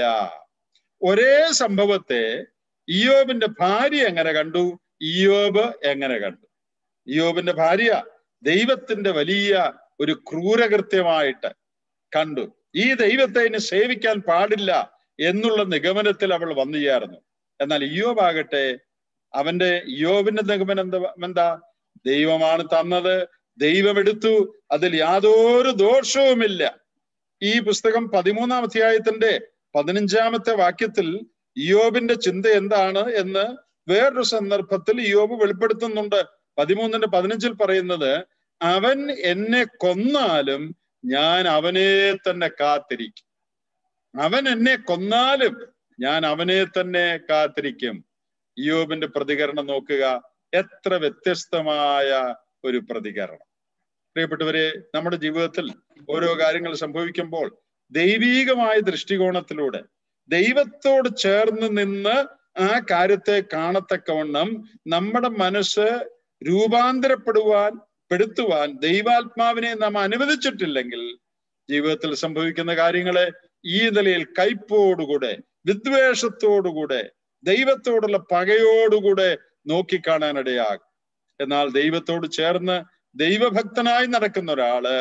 ഒരേ സംഭവത്തെ ഇയ്യോബിന്റെ ഭാര്യ എങ്ങനെ കണ്ടു, ഇയ്യോബ് എങ്ങനെ കണ്ടു? ഇയ്യോബിന്റെ ഭാര്യ ദൈവത്തിന്റെ വലിയ ഒരു ക്രൂരകൃത്യമായിട്ട് കണ്ടു. ഈ ദൈവത്തെ ഇനി സേവിക്കാൻ പാടില്ല എന്നുള്ള നിഗമനത്തിൽ അവൾ വന്നു ചേർന്നു. എന്നാൽ ഇയ്യോബാകട്ടെ, അവന്റെ ഇയ്യോബിന്റെ നിഗമനം എന്താ എന്താ ദൈവമാണ് തന്നത്, ദൈവം എടുത്തു, അതിൽ യാതൊരു ദോഷവുമില്ല. ഈ പുസ്തകം പതിമൂന്നാം അധ്യായത്തിന്റെ പതിനഞ്ചാമത്തെ വാക്യത്തിൽ ഇയ്യോബിന്റെ ചിന്ത എന്താണ് എന്ന് വേറൊരു സന്ദർഭത്തിൽ ഇയ്യോബ് വെളിപ്പെടുത്തുന്നുണ്ട്. പതിമൂന്നിന്റെ പതിനഞ്ചിൽ പറയുന്നത്, അവൻ എന്നെ കൊന്നാലും ഞാൻ അവനെ തന്നെ കാത്തിരിക്കും. അവൻ എന്നെ കൊന്നാലും ഞാൻ അവനെ തന്നെ കാത്തിരിക്കും. ഇയ്യോബിന്റെ പ്രതികരണം നോക്കുക, എത്ര വ്യത്യസ്തമായ ഒരു പ്രതികരണം. പ്രിയപ്പെട്ടവരെ, നമ്മുടെ ജീവിതത്തിൽ ഓരോ കാര്യങ്ങൾ സംഭവിക്കുമ്പോൾ ദൈവീകമായ ദൃഷ്ടികോണത്തിലൂടെ ദൈവത്തോട് ചേർന്ന് നിന്ന് ആ കാര്യത്തെ കാണത്തക്കവണ്ണം നമ്മുടെ മനസ്സ് രൂപാന്തരപ്പെടുവാൻ പെടുത്തുവാൻ ദൈവാത്മാവിനെ നാം അനുവദിച്ചിട്ടില്ലെങ്കിൽ ജീവിതത്തിൽ സംഭവിക്കുന്ന കാര്യങ്ങളെ ഈ നിലയിൽ കയ്പോടുകൂടെ, വിദ്വേഷത്തോടുകൂടെ, ദൈവത്തോടുള്ള പകയോടുകൂടെ നോക്കിക്കാണാനിടയാകും. എന്നാൽ ദൈവത്തോട് ചേർന്ന് ദൈവഭക്തനായി നടക്കുന്ന ഒരാള്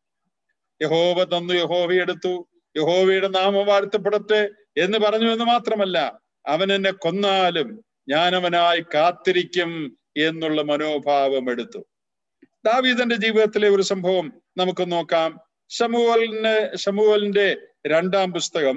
യഹോവ തന്നു, യഹോവ എടുത്തു, യഹോവയുടെ നാമം വാഴ്ത്തപ്പെടട്ടെ എന്ന് പറഞ്ഞു എന്ന് മാത്രമല്ല, അവൻ എന്നെ കൊന്നാലും ഞാൻ അവനായി കാത്തിരിക്കും എന്നുള്ള മനോഭാവം എടുത്തു. ദാവീദിന്റെ ജീവിതത്തിലെ ഒരു സംഭവം നമുക്ക് നോക്കാം. ശമൂവേലിന് ശമൂവേലിന്റെ രണ്ടാം പുസ്തകം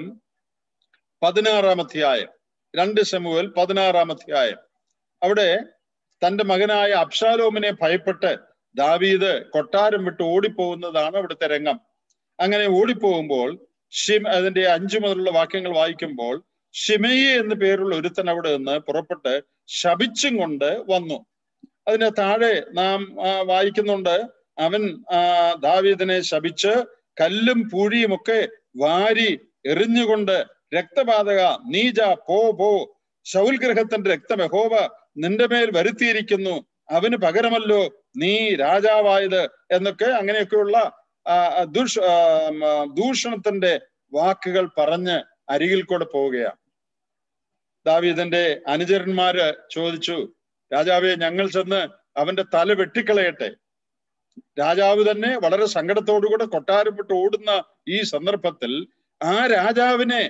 പതിനാറാം അധ്യായം, രണ്ട് ശമൂവേൽ പതിനാറാം അധ്യായം. അവിടെ തന്റെ മകനായ അബ്ശാലോമിനെ ഭയപ്പെട്ട് ദാവീദ് കൊട്ടാരം വിട്ട് ഓടിപ്പോകുന്നതാണ് അവിടുത്തെ രംഗം. അങ്ങനെ ഓടിപ്പോകുമ്പോൾ ഷിം അതിന്റെ അഞ്ചു മുതലുള്ള വാക്യങ്ങൾ വായിക്കുമ്പോൾ ഷിമയി എന്ന് പേരുള്ള ഒരുത്തൻ അവിടെ നിന്ന് പുറപ്പെട്ട് ശപിച്ചും കൊണ്ട് വന്നു. അതിന് താഴെ നാം വായിക്കുന്നുണ്ട്, അവൻ ആ ദാവീദിനെ ശപിച്ച് കല്ലും പൂഴിയും ഒക്കെ വാരി എറിഞ്ഞുകൊണ്ട്, രക്തപാതക, നീജ, പോ പോ, ശൗൽ ഗൃഹത്തിന്റെ രക്തം യഹോവ നിന്റെ മേൽ വരുത്തിയിരിക്കുന്നു, അവന് പകരമല്ലോ നീ രാജാവായത് എന്നൊക്കെ അങ്ങനെയൊക്കെയുള്ള ദൂഷ ദൂഷണത്തിന്റെ വാക്കുകൾ പറഞ്ഞ് അരികിൽ കൂടെ പോവുകയാണ്. ദാവീദിന്റെ അനുചരന്മാര് ചോദിച്ചു, രാജാവെ, ഞങ്ങൾ ചെന്ന് അവന്റെ തല വെട്ടിക്കളയട്ടെ. രാജാവ് തന്നെ വളരെ സങ്കടത്തോടുകൂടെ കൊട്ടാരം വിട്ട് ഓടുന്ന ഈ സന്ദർഭത്തിൽ ആ രാജാവിനെ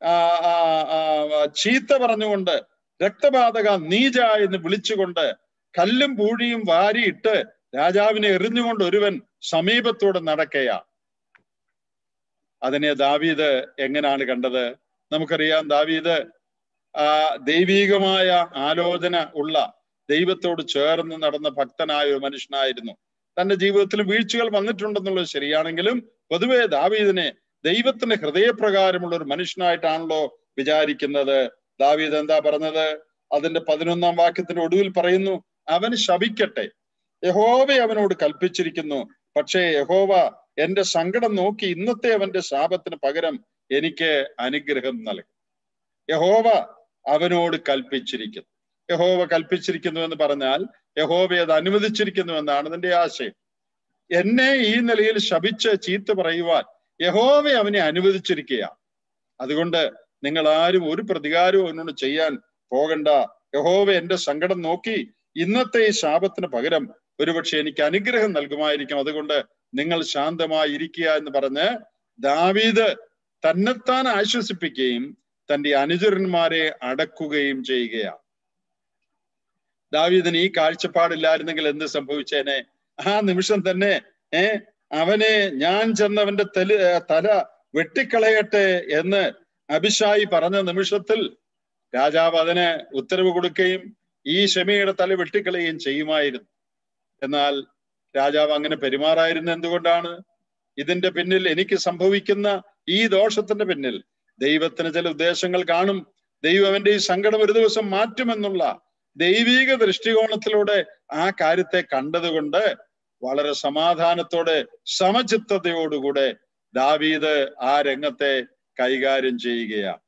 ചീത്ത പറഞ്ഞുകൊണ്ട്, രക്തപാതക, നീജ എന്ന് വിളിച്ചുകൊണ്ട്, കല്ലും പൂഴിയും വാരിയിട്ട് രാജാവിനെ എറിഞ്ഞുകൊണ്ട് ഒരുവൻ സമീപത്തോടെ നടക്കയാ. അതിനെ ദാവീദ് എങ്ങനെയാണ് കണ്ടത്? നമുക്കറിയാം, ദാവീദ് ആ ദൈവീകമായ ആലോചന ഉള്ള, ദൈവത്തോട് ചേർന്ന് നടന്ന ഭക്തനായ ഒരു മനുഷ്യനായിരുന്നു. തന്റെ ജീവിതത്തിൽ വീഴ്ചകൾ വന്നിട്ടുണ്ടെന്നുള്ളത് ശരിയാണെങ്കിലും പൊതുവെ ദാവീദിനെ ദൈവത്തിന്റെ ഹൃദയപ്രകാരമുള്ള ഒരു മനുഷ്യനായിട്ടാണല്ലോ വിചാരിക്കുന്നത്. ദാവീദ് എന്താ പറഞ്ഞത്? അതിന്റെ പതിനൊന്നാം വാക്യത്തിന്റെ ഒടുവിൽ പറയുന്നു, അവൻ ശപിക്കട്ടെ, യഹോവ അവനോട് കൽപ്പിച്ചിരിക്കുന്നു, പക്ഷേ യഹോവ എന്റെ സങ്കടം നോക്കി ഇന്നത്തെ അവന്റെ ശാപത്തിന് പകരം എനിക്ക് അനുഗ്രഹം നൽകും. യഹോവ അവനോട് കൽപ്പിച്ചിരിക്കുന്നു. യഹോവ കൽപ്പിച്ചിരിക്കുന്നു എന്ന് പറഞ്ഞാൽ യഹോവ അത് അനുവദിച്ചിരിക്കുന്നു എന്നാണ് അതിന്റെ ആശയം. എന്നെ ഈ നിലയിൽ ശപിച്ച് ചീത്ത പറയുവാൻ യഹോവ അവനെ അനുവദിച്ചിരിക്കുക. അതുകൊണ്ട് നിങ്ങൾ ആരും ഒരു പ്രതികാരവും എന്നോട് ചെയ്യാൻ പോകണ്ട. യഹോവ എന്റെ സങ്കടം നോക്കി ഇന്നത്തെ ഈ ശാപത്തിന് പകരം ഒരുപക്ഷെ എനിക്ക് അനുഗ്രഹം നൽകുമായിരിക്കും. അതുകൊണ്ട് നിങ്ങൾ ശാന്തമായി ഇരിക്കുക എന്ന് പറഞ്ഞ് ദാവീദ് തന്നെത്താൻ ആശ്വസിപ്പിക്കുകയും തന്റെ അനുചരന്മാരെ അടക്കുകയും ചെയ്യുകയാണ്. ദാവീദിന് ഈ കാഴ്ചപ്പാടില്ലായിരുന്നെങ്കിൽ എന്ത് സംഭവിച്ചേനെ? ആ നിമിഷം തന്നെ ഏ അവനെ ഞാൻ ചെന്നവന്റെ തല തല വെട്ടിക്കളയട്ടെ എന്ന് അബിശായി പറഞ്ഞ നിമിഷത്തിൽ രാജാവ് അതിന് ഉത്തരവ് കൊടുക്കുകയും ഈ ഷെമയുടെ തല വെട്ടിക്കളയുകയും ചെയ്യുമായിരുന്നു. എന്നാൽ രാജാവ് അങ്ങനെ പെരുമാറായിരുന്ന എന്തുകൊണ്ടാണ്? ഇതിന്റെ പിന്നിൽ, എനിക്ക് സംഭവിക്കുന്ന ഈ ദോഷത്തിന്റെ പിന്നിൽ ദൈവത്തിന് ചില ഉദ്ദേശങ്ങൾ കാണും. ദൈവം അവന്റെ ഈ സങ്കടം ഒരു ദിവസം മാറ്റുമെന്നുള്ള ദൈവീക ദൃഷ്ടികോണത്തിലൂടെ ആ കാര്യത്തെ കണ്ടതുകൊണ്ട് വളരെ സമാധാനത്തോടെ സമചിത്തതയോടുകൂടെ ദാവീദ് ആ രംഗത്തെ കൈകാര്യം ചെയ്യുകയാണ്.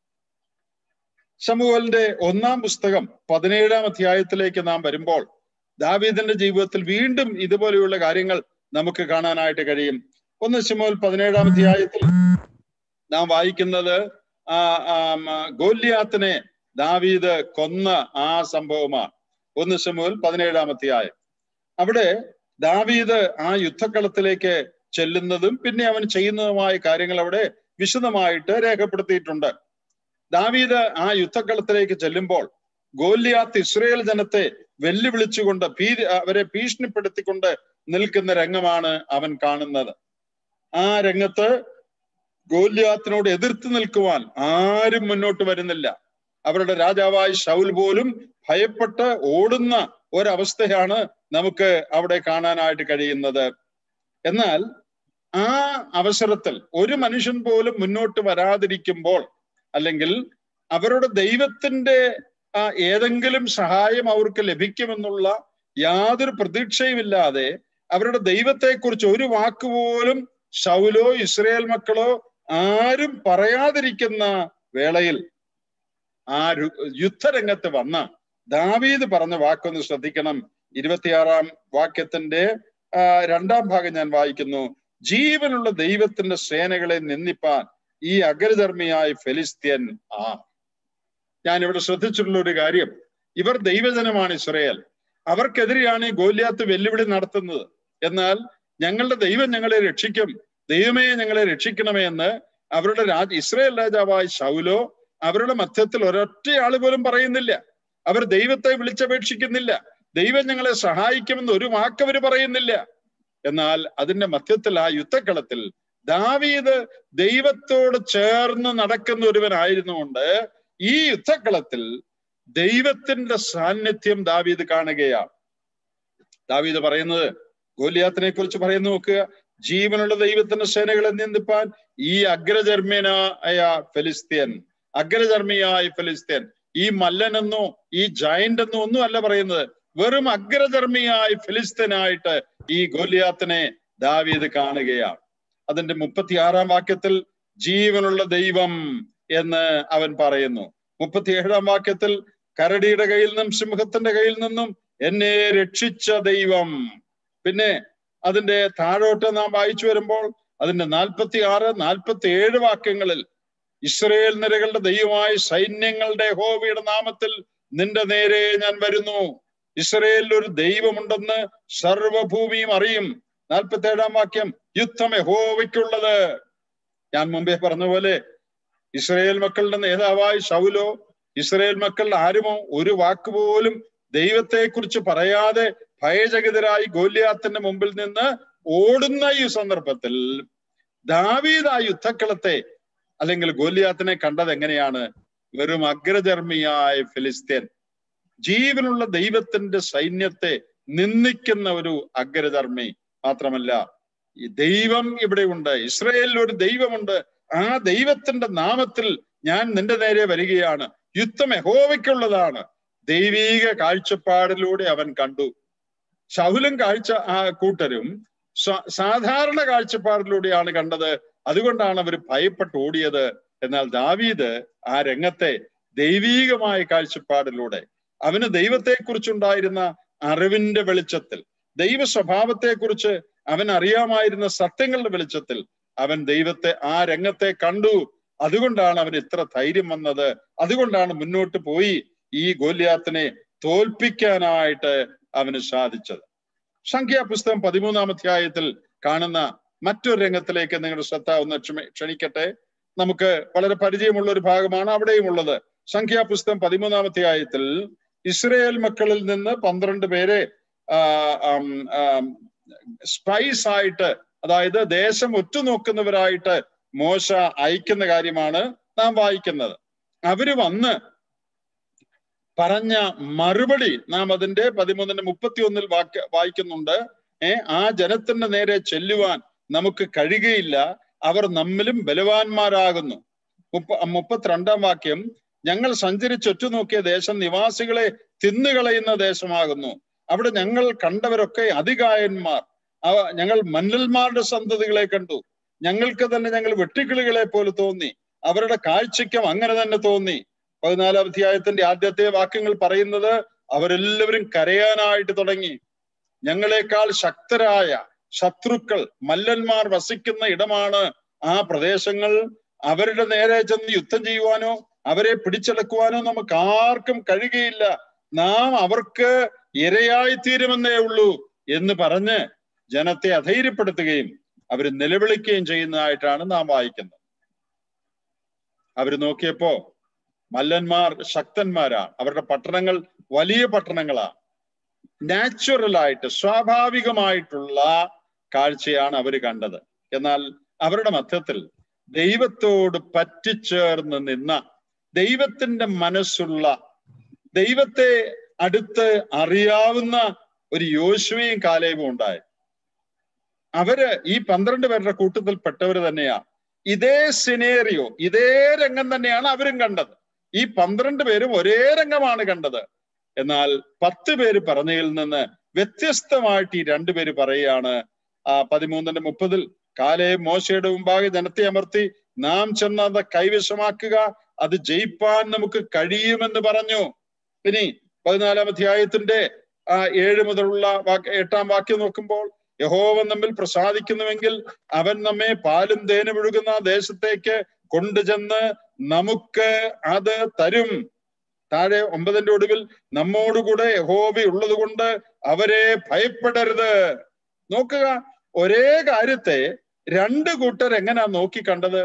ശമൂവേലിന്റെ ഒന്നാം പുസ്തകം പതിനേഴാം അധ്യായത്തിലേക്ക് നാം വരുമ്പോൾ ദാവീദിന്റെ ജീവിതത്തിൽ വീണ്ടും ഇതുപോലെയുള്ള കാര്യങ്ങൾ നമുക്ക് കാണാനായിട്ട് കഴിയും. ഒന്ന് ശമൂവേൽ പതിനേഴാം അധ്യായത്തിൽ നാം വായിക്കുന്നത് ആ ഗോല്യാത്തിനെ ദാവീദ് കൊന്ന ആ സംഭവമാണ്. ഒന്ന് ശമൂവേൽ പതിനേഴാം അധ്യായം. അവിടെ ദാവീദ് ആ യുദ്ധക്കളത്തിലേക്ക് ചെല്ലുന്നതും പിന്നെ അവൻ ചെയ്യുന്നതുമായ കാര്യങ്ങൾ അവിടെ വിശദമായിട്ട് രേഖപ്പെടുത്തിയിട്ടുണ്ട്. ദാവീദ് ആ യുദ്ധക്കളത്തിലേക്ക് ചെല്ലുമ്പോൾ ഗോല്യാത്ത് ഇസ്രായേൽ ജനത്തെ വെല്ലുവിളിച്ചുകൊണ്ട് ഭീ അവരെ ഭീഷണിപ്പെടുത്തിക്കൊണ്ട് നിൽക്കുന്ന രംഗമാണ് അവൻ കാണുന്നത്. ആ രംഗത്ത് ഗോല്യാത്തിനോട് എതിർത്ത് നിൽക്കുവാൻ ആരും മുന്നോട്ട് വരുന്നില്ല. അവരുടെ രാജാവായ ശൗൽ പോലും ഭയപ്പെട്ട് ഓടുന്ന ഒരവസ്ഥയാണ് നമുക്ക് അവിടെ കാണാനായിട്ട് കഴിയുന്നത്. എന്നാൽ ആ അവസരത്തിൽ ഒരു മനുഷ്യൻ പോലും മുന്നോട്ട് വരാതിരിക്കുമ്പോൾ, അല്ലെങ്കിൽ അവരുടെ ദൈവത്തിന്റെ ആ ഏതെങ്കിലും സഹായം അവർക്ക് ലഭിക്കുമെന്നുള്ള യാതൊരു പ്രതീക്ഷയുമില്ലാതെ അവരുടെ ദൈവത്തെക്കുറിച്ച് ഒരു വാക്കുപോലും ശൗലോ ഇസ്രായേൽ മക്കളോ ആരും പറയാതിരിക്കുന്ന വേളയിൽ ആ യുദ്ധരംഗത്ത് വന്ന ദാവീദ് പറഞ്ഞ വാക്കൊന്ന് ശ്രദ്ധിക്കണം. ഇരുപത്തിയാറാം വാക്യത്തിന്റെ ആ രണ്ടാം ഭാഗം ഞാൻ വായിക്കുന്നു. ജീവനുള്ള ദൈവത്തിന്റെ സേനകളെ നിന്ദിപ്പാൻ ഈ അഗ്രധർമ്മിയായ ഫെലിസ്ത്യൻ ആ. ഞാനിവിടെ ശ്രദ്ധിച്ചിട്ടുള്ള ഒരു കാര്യം, ഇവർ ദൈവജനമാണ് ഇസ്രായേൽ. അവർക്കെതിരെയാണ് ഈ ഗോല്യാത്ത് വെല്ലുവിളി നടത്തുന്നത്. എന്നാൽ ഞങ്ങളുടെ ദൈവം ഞങ്ങളെ രക്ഷിക്കും, ദൈവമേ ഞങ്ങളെ രക്ഷിക്കണമേ എന്ന് അവരുടെ രാജ ഇസ്രായേൽ രാജാവായ ശൗലോ അവരുടെ മധ്യത്തിൽ ഒരൊറ്റയാൾ പോലും പറയുന്നില്ല. അവർ ദൈവത്തെ വിളിച്ചപേക്ഷിക്കുന്നില്ല. ദൈവം ഞങ്ങളെ സഹായിക്കുമെന്ന് ഒരു വാക്ക് അവർ പറയുന്നില്ല. എന്നാൽ അതിന്റെ മധ്യത്തിൽ ആ യുദ്ധക്കളത്തിൽ ദാവീദ് ദൈവത്തോട് ചേർന്ന് നടക്കുന്ന ഒരുവനായിരുന്നുകൊണ്ട് ഈ യുദ്ധക്കളത്തിൽ ദൈവത്തിന്റെ സാന്നിധ്യം ദാവീദ് കാണുകയാണ്. ദാവീദ് പറയുന്നത്, ഗോല്യാത്തിനെ കുറിച്ച് പറയുന്നു നോക്കുക, ജീവനുള്ള ദൈവത്തിന്റെ സേനകളെ നിന്ദിപ്പാൻ ഈ അഗ്രചർമ്മ്യനായ ഫെലിസ്ത്യൻ, അഗ്രചർമ്മിയായ ഫെലിസ്ത്യൻ, ഈ മല്ലനെന്നോ ഈ ജയന്റ് എന്നോ ഒന്നും അല്ല പറയുന്നത്, വെറും അഗ്രചർമ്മിയായ ഫെലിസ്ത്യനായിട്ട് ഈ ഗോല്യാത്തിനെ ദാവീദ് കാണുകയാണ്. അതിന്റെ മുപ്പത്തിയാറാം വാക്യത്തിൽ ജീവനുള്ള ദൈവം എന്ന് അവൻ പറയുന്നു. മുപ്പത്തിയേഴാം വാക്യത്തിൽ കരടിയുടെ കയ്യിൽ നിന്നും സിംഹത്തിന്റെ കയ്യിൽ നിന്നും എന്നെ രക്ഷിച്ച ദൈവം. പിന്നെ അതിന്റെ താഴോട്ട് നാം വായിച്ചു വരുമ്പോൾ അതിന്റെ നാൽപ്പത്തി ആറ് നാൽപ്പത്തി ഏഴ് വാക്യങ്ങളിൽ ഇസ്രായേൽ നിരകളുടെ ദൈവമായ സൈന്യങ്ങളുടെ യഹോവയുടെ നാമത്തിൽ നിന്റെ നേരെ ഞാൻ വരുന്നു, ഇസ്രായേലിൽ ഒരു ദൈവമുണ്ടെന്ന് സർവഭൂമിയും അറിയും. നാൽപ്പത്തി ഏഴാം വാക്യം, യുദ്ധം യഹോവയ്ക്കുള്ളത്. ഞാൻ മുമ്പേ പറഞ്ഞ പോലെ ഇസ്രായേൽ മക്കളുടെ നേതാവായ ശൗലോ ഇസ്രായേൽ മക്കളുടെ ആരുമോ ഒരു വാക്കുപോലും ദൈവത്തെക്കുറിച്ച് പറയാതെ ഭയചകിതരായി ഗോല്യാത്തിന്റെ മുമ്പിൽ നിന്ന് ഓടുന്ന ഈ സന്ദർഭത്തിൽ ദാവീദ് ആ യുദ്ധക്കളത്തെ അല്ലെങ്കിൽ ഗോല്യാത്തിനെ കണ്ടത് എങ്ങനെയാണ്? വെറും അഗ്രചർമ്മിയായ ഫിലിസ്ത്യൻ, ജീവനുള്ള ദൈവത്തിന്റെ സൈന്യത്തെ നിന്ദിക്കുന്ന ഒരു അഗ്രചർമ്മി. മാത്രമല്ല, ഈ ദൈവം ഇവിടെ ഉണ്ട്, ഇസ്രായേലിൽ ഒരു ദൈവമുണ്ട്, ആ ദൈവത്തിന്റെ നാമത്തിൽ ഞാൻ നിന്റെ നേരെ വരികയാണ്, യുദ്ധം യഹോവയ്ക്കുള്ളതാണ്. ദൈവീക കാഴ്ചപ്പാടിലൂടെ അവൻ കണ്ടു. ശൗലും കാഴ്ച ആ കൂട്ടരും സാധാരണ കാഴ്ചപ്പാടിലൂടെയാണ് കണ്ടത്. അതുകൊണ്ടാണ് അവർ ഭയപ്പെട്ട് ഓടിയത്. എന്നാൽ ദാവീദ് ആ രംഗത്തെ ദൈവീകമായ കാഴ്ചപ്പാടിലൂടെ, അവന് ദൈവത്തെക്കുറിച്ചുണ്ടായിരുന്ന അറിവിന്റെ വെളിച്ചത്തിൽ, ദൈവ സ്വഭാവത്തെക്കുറിച്ച് അവൻ അറിയാമായിരുന്ന സത്യങ്ങളുടെ വെളിച്ചത്തിൽ അവൻ ദൈവത്തെ ആ രംഗത്തെ കണ്ടു. അതുകൊണ്ടാണ് അവന് ഇത്ര ധൈര്യം വന്നത്. അതുകൊണ്ടാണ് മുന്നോട്ട് പോയി ഈ ഗോല്യാത്തിനെ തോൽപ്പിക്കാനായിട്ട് അവന് സാധിച്ചത്. സംഖ്യാപുസ്തകം പതിമൂന്നാം അധ്യായത്തിൽ കാണുന്ന മറ്റൊരു രംഗത്തിലേക്ക് നിങ്ങളുടെ ശ്രദ്ധ ഒന്ന് ക്ഷണിക്കട്ടെ. നമുക്ക് വളരെ പരിചയമുള്ള ഒരു ഭാഗമാണ് അവിടെയും ഉള്ളത്. സംഖ്യാപുസ്തകം പതിമൂന്നാം അധ്യായത്തിൽ ഇസ്രയേൽ മക്കളിൽ നിന്ന് പന്ത്രണ്ട് പേരെ സ്പൈസ് ആയിട്ട്, അതായത് ദേശം ഒറ്റുനോക്കുന്നവരായിട്ട് മോശ അയക്കുന്ന കാര്യമാണ് നാം വായിക്കുന്നത്. അവര് വന്ന് പറഞ്ഞ മറുപടി നാം അതിന്റെ പതിമൂന്നിന്റെ മുപ്പത്തി ഒന്നിൽ വാക്യ വായിക്കുന്നുണ്ട്. ഏർ ആ ജനത്തിന്റെ നേരെ ചെല്ലുവാൻ നമുക്ക് കഴിയുകയില്ല, അവർ നമ്മിലും ബലവാന്മാരാകുന്നു. മുപ്പ മുപ്പത്തിരണ്ടാം വാക്യം, ഞങ്ങൾ സഞ്ചരിച്ചൊറ്റുനോക്കിയ ദേശം നിവാസികളെ തിന്നുകളയുന്ന ദേശമാകുന്നു. അവിടെ ഞങ്ങൾ കണ്ടവരൊക്കെ അതികായന്മാർ. അവ ഞങ്ങൾ മന്നൽമാരുടെ സന്തതികളെ കണ്ടു. ഞങ്ങൾക്ക് തന്നെ ഞങ്ങൾ വെട്ടുക്കിളികളെ പോലെ തോന്നി, അവരുടെ കാഴ്ചയ്ക്കും അങ്ങനെ തന്നെ തോന്നി. പതിനാലാം അധ്യായത്തിന്റെ ആദ്യത്തെ വാക്യങ്ങൾ പറയുന്നത് അവരെല്ലാവരും കരയാനായിട്ട് തുടങ്ങി. ഞങ്ങളെക്കാൾ ശക്തരായ ശത്രുക്കൾ, മല്ലന്മാർ വസിക്കുന്ന ഇടമാണ് ആ പ്രദേശങ്ങൾ. അവരുടെ നേരെ ചെന്ന് യുദ്ധം ചെയ്യുവാനോ അവരെ പിടിച്ചെടുക്കുവാനോ നമുക്ക് ആർക്കും കഴിയുകയില്ല. നാം അവർക്ക് ഇരയായിത്തീരുമെന്നേ ഉള്ളൂ എന്ന് പറഞ്ഞ് ജനത്തെ അധൈര്യപ്പെടുത്തുകയും അവർ നിലവിളിക്കുകയും ചെയ്യുന്നതായിട്ടാണ് നാം വായിക്കുന്നത്. അവർ നോക്കിയപ്പോ മല്ലന്മാർ ശക്തന്മാരാണ്, അവരുടെ പട്ടണങ്ങൾ വലിയ പട്ടണങ്ങളാണ്. നാച്ചുറലായിട്ട് സ്വാഭാവികമായിട്ടുള്ള കാഴ്ചയാണ് അവർ കണ്ടത്. എന്നാൽ അവരുടെ മധ്യത്തിൽ ദൈവത്തോട് പറ്റിച്ചേർന്ന് നിന്ന, ദൈവത്തിന്റെ മനസ്സുള്ള, ദൈവത്തെ അടുത്ത് അറിയാവുന്ന ഒരു യോശുവയും കാലേബും ഉണ്ടായി. അവര് ഈ പന്ത്രണ്ട് പേരുടെ കൂട്ടത്തിൽ പെട്ടവര് തന്നെയാണ്. ഇതേ സിനേറിയോ, ഇതേ രംഗം തന്നെയാണ് അവരും കണ്ടത്. ഈ പന്ത്രണ്ട് പേരും ഒരേ രംഗമാണ് കണ്ടത്. എന്നാൽ പത്ത് പേര് പറഞ്ഞതിൽ നിന്ന് വ്യത്യസ്തമായിട്ട് ഈ രണ്ടുപേര് പറയുകയാണ്. ആ പതിമൂന്നിന്റെ മുപ്പതിൽ, കാലേബ് മോശയുടെ മുമ്പാകെ ജനത്തെ അമർത്തി, നാം ചെന്ന് അത് കൈവശമാക്കുക, അത് ജയിപ്പാൻ നമുക്ക് കഴിയുമെന്ന് പറഞ്ഞു. ഇനി പതിനാലാം അധ്യായത്തിന്റെ ആ ഏഴ് മുതലുള്ള വാക്യ എട്ടാം വാക്യം നോക്കുമ്പോൾ, യഹോവ നമ്മിൽ പ്രസാദിക്കുന്നുവെങ്കിൽ അവൻ നമ്മെ പാലും തേനും ഒഴുകുന്ന ദേശത്തേക്ക് കൊണ്ടുചെന്ന് നമുക്ക് അത് തരും. താഴെ ഒമ്പതിന്റെ ഒടുവിൽ, നമ്മോടുകൂടെ യഹോവ ഉള്ളത് കൊണ്ട് അവരെ ഭയപ്പെടരുത്. നോക്കുക, ഒരേ കാര്യത്തെ രണ്ട് കൂട്ടർ എങ്ങനെയാ നോക്കി കണ്ടത്?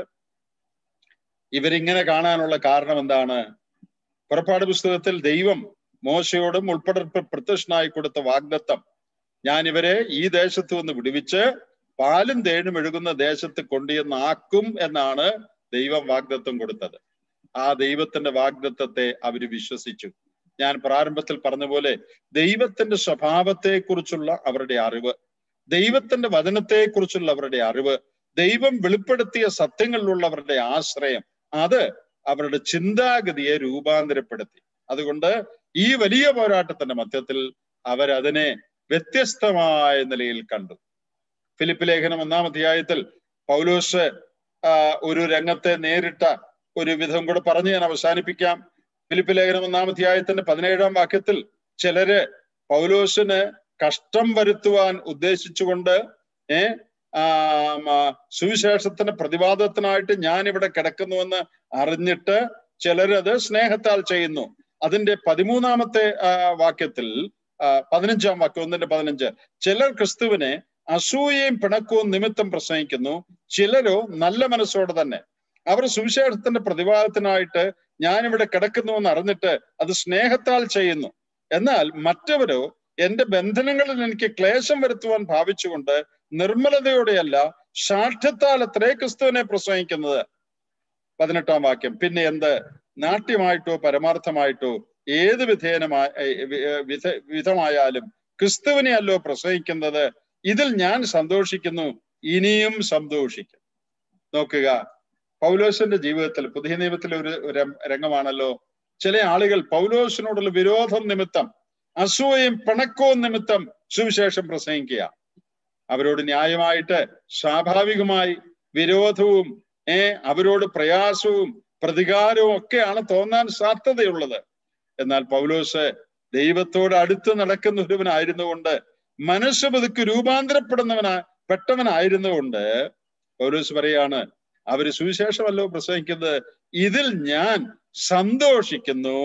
ഇവരിങ്ങനെ കാണാനുള്ള കാരണം എന്താണ്? പുറപ്പാട് പുസ്തകത്തിൽ ദൈവം മോശയോടും ഉൾപ്പെടെ പ്രത്യക്ഷനായി കൊടുത്ത വാഗ്ദത്തം, ഞാൻ ഇവരെ ഈ ദേശത്ത് നിന്ന് വിടുവിച്ച് പാലും തേനും ഒഴുകുന്ന ദേശത്ത് കൊണ്ടുചെന്ന് ആക്കും എന്നാണ് ദൈവം വാഗ്ദത്തം കൊടുത്തത്. ആ ദൈവത്തിന്റെ വാഗ്ദത്തത്തെ അവര് വിശ്വസിച്ചു. ഞാൻ പ്രാരംഭത്തിൽ പറഞ്ഞ പോലെ ദൈവത്തിന്റെ സ്വഭാവത്തെ കുറിച്ചുള്ള അവരുടെ അറിവ്, ദൈവത്തിന്റെ വചനത്തെ കുറിച്ചുള്ള അവരുടെ അറിവ്, ദൈവം വെളിപ്പെടുത്തിയ സത്യങ്ങളിലുള്ള അവരുടെ ആശ്രയം, അത് അവരുടെ ചിന്താഗതിയെ രൂപാന്തരപ്പെടുത്തി. അതുകൊണ്ട് ഈ വലിയ പോരാട്ടത്തിന്റെ മധ്യത്തിൽ അവരതിനെ വ്യത്യസ്തമായ നിലയിൽ കണ്ടു. ഫിലിപ്പ് ലേഖനം ഒന്നാം അധ്യായത്തിൽ പൗലോസ് ആ ഒരു രംഗത്തെ നേരിട്ട ഒരു വിധം കൂടെ പറഞ്ഞ് ഞാൻ അവസാനിപ്പിക്കാം. ഫിലിപ്പ് ലേഖനം ഒന്നാം അധ്യായത്തിന്റെ പതിനേഴാം വാക്യത്തിൽ ചിലര് പൗലോസിന് കഷ്ടം വരുത്തുവാൻ ഉദ്ദേശിച്ചുകൊണ്ട് ഏർ ആ സുവിശേഷത്തിന്റെ പ്രതിവാദത്തിനായിട്ട് ഞാൻ ഇവിടെ കിടക്കുന്നുവെന്ന് അറിഞ്ഞിട്ട് ചിലരത് സ്നേഹത്താൽ ചെയ്യുന്നു. അതിന്റെ പതിമൂന്നാമത്തെ വാക്യത്തിൽ പതിനഞ്ചാം വാക്യം, ഒന്നിന്റെ പതിനഞ്ച്, ചിലർ ക്രിസ്തുവിനെ അസൂയയും പിണക്കവും നിമിത്തം പ്രസംഗിക്കുന്നു, ചിലരോ നല്ല മനസ്സോടെ തന്നെ. അവർ സുവിശേഷത്തിന്റെ പ്രതിവാദത്തിനായിട്ട് ഞാനിവിടെ കിടക്കുന്നുവെന്ന് അറിഞ്ഞിട്ട് അത് സ്നേഹത്താൽ ചെയ്യുന്നു. എന്നാൽ മറ്റവരോ എന്റെ ബന്ധനങ്ങളിൽ എനിക്ക് ക്ലേശം വരുത്തുവാൻ ഭാവിച്ചുകൊണ്ട് നിർമ്മലതയോടെയല്ല ശാഠ്യത്താൽ അത്രേ ക്രിസ്തുവിനെ പ്രസംഗിക്കുന്നത്. പതിനെട്ടാം വാക്യം, പിന്നെ എന്ത് നാട്യമായിട്ടോ പരമാർത്ഥമായിട്ടോ ഏത് വിധേയനമായ വിധ വിധമായാലും ക്രിസ്തുവിനെ അല്ലോ പ്രസംഗിക്കുന്നത്. ഇതിൽ ഞാൻ സന്തോഷിക്കുന്നു, ഇനിയും സന്തോഷിക്കും. നോക്കുക, പൗലോസിന്റെ ജീവിതത്തിൽ പുതിയ നിയമത്തിലെ ഒരു രംഗമാണല്ലോ. ചില ആളുകൾ പൗലോസിനോടുള്ള വിരോധം നിമിത്തം, അസൂയയും പിണക്കവും നിമിത്തം സുവിശേഷം പ്രസംഗിക്കുക. അവരോട് ന്യായമായിട്ട് സ്വാഭാവികമായി വിരോധവും ഏ അവരോട് പ്രയാസവും പ്രതികാരവും ഒക്കെയാണ് തോന്നാൻ സാധ്യതയുള്ളത്. എന്നാൽ പൗലോസ് ദൈവത്തോട് അടുത്ത് നടക്കുന്ന ഒരുവനായിരുന്നുകൊണ്ട്, മനസ്സ് പതുക്കെ രൂപാന്തരപ്പെടുന്നവനാ പെട്ടവനായിരുന്നുകൊണ്ട് പൗലോസ് പറയാണ്, അവര് സുവിശേഷമല്ലോ പ്രസംഗിക്കുന്നത്, ഇതിൽ ഞാൻ സന്തോഷിക്കുന്നു,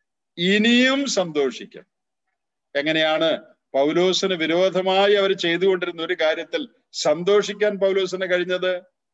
ഇനിയും സന്തോഷിക്കും. എങ്ങനെയാണ് പൗലോസിന് വിരോധമായി അവർ ചെയ്തുകൊണ്ടിരുന്ന ഒരു കാര്യത്തിൽ സന്തോഷിക്കാൻ പൗലോസിന് കഴിഞ്ഞത്?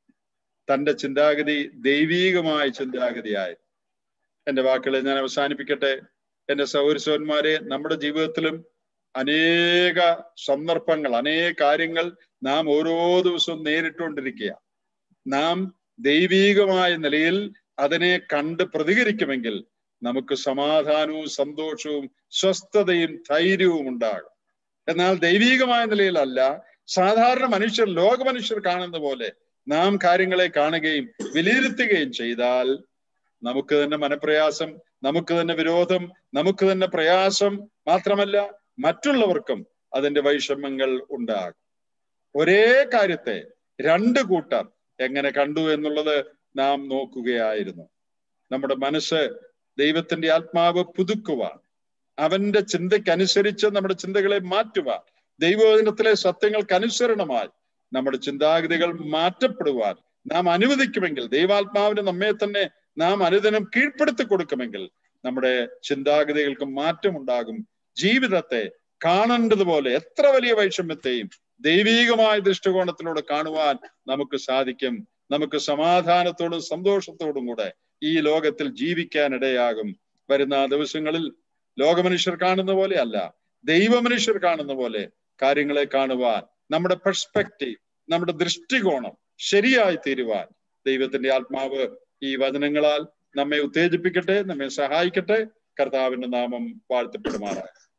തന്റെ ചിന്താഗതി ദൈവീകമായ ചിന്താഗതിയായി. എന്റെ വാക്കുകളെ ഞാൻ അവസാനിപ്പിക്കട്ടെ. എന്റെ സഹോദരന്മാരെ, നമ്മുടെ ജീവിതത്തിലും അനേക സന്ദർഭങ്ങൾ, അനേക കാര്യങ്ങൾ നാം ഓരോ ദിവസവും നേരിട്ടുകൊണ്ടിരിക്കുക. നാം ദൈവീകമായ നിലയിൽ അതിനെ കണ്ട് പ്രതികരിക്കുമെങ്കിൽ നമുക്ക് സമാധാനവും സന്തോഷവും സ്വസ്ഥതയും ധൈര്യവും ഉണ്ടാകും. എന്നാൽ ദൈവീകമായ നിലയിലല്ല, സാധാരണ മനുഷ്യർ, ലോക മനുഷ്യർ കാണുന്ന പോലെ നാം കാര്യങ്ങളെ കാണുകയും വിലയിരുത്തുകയും ചെയ്താൽ നമുക്ക് തന്നെ മനപ്രയാസം, നമുക്ക് തന്നെ വിരോധം, നമുക്ക് തന്നെ പ്രയാസം, മാത്രമല്ല മറ്റുള്ളവർക്കും അതിന്റെ വൈഷമ്യങ്ങൾ ഉണ്ടാകും. ഒരേ കാര്യത്തെ രണ്ട് കൂട്ടർ എങ്ങനെ കണ്ടു എന്നുള്ളത് നാം നോക്കുകയായിരുന്നു. നമ്മുടെ മനസ്സ് ദൈവത്തിന്റെ ആത്മാവ് പുതുക്കുവാൻ, അവന്റെ ചിന്തയ്ക്കനുസരിച്ച് നമ്മുടെ ചിന്തകളെ മാറ്റുവാൻ, ദൈവവചനത്തിലെ സത്യങ്ങൾക്കനുസരണമായി നമ്മുടെ ചിന്താഗതികൾ മാറ്റപ്പെടുവാൻ നാം അനുവദിക്കുമെങ്കിൽ, ദൈവാത്മാവിന് നമ്മെ തന്നെ നാം അനുദിനം കീഴ്പ്പെടുത്തി കൊടുക്കുമെങ്കിൽ നമ്മുടെ ചിന്താഗതികൾക്ക് മാറ്റമുണ്ടാകും. ജീവിതത്തെ കാണേണ്ടതുപോലെ എത്ര വലിയ വൈഷമ്യത്തെയും ദൈവീകമായ ദൃഷ്ടികോണത്തിലൂടെ കാണുവാൻ നമുക്ക് സാധിക്കും. നമുക്ക് സമാധാനത്തോടും സന്തോഷത്തോടും കൂടെ ഈ ലോകത്തിൽ ജീവിക്കാനിടയാകും. വരുന്ന ദിവസങ്ങളിൽ ലോകമനുഷ്യർ കാണുന്ന പോലെ അല്ല, ദൈവമനുഷ്യർ കാണുന്ന പോലെ കാര്യങ്ങളെ കാണുവാൻ, നമ്മുടെ പെർസ്പെക്റ്റീവ്, നമ്മുടെ ദൃഷ്ടികോണം ശരിയായി തീരുവാൻ ദൈവത്തിന്റെ ആത്മാവ് ഈ വചനങ്ങളാൽ നമ്മെ ഉത്തേജിപ്പിക്കട്ടെ, നമ്മെ സഹായിക്കട്ടെ. കർത്താവിന്റെ നാമം വാഴ്ത്തപ്പെടുമാറാകട്ടെ.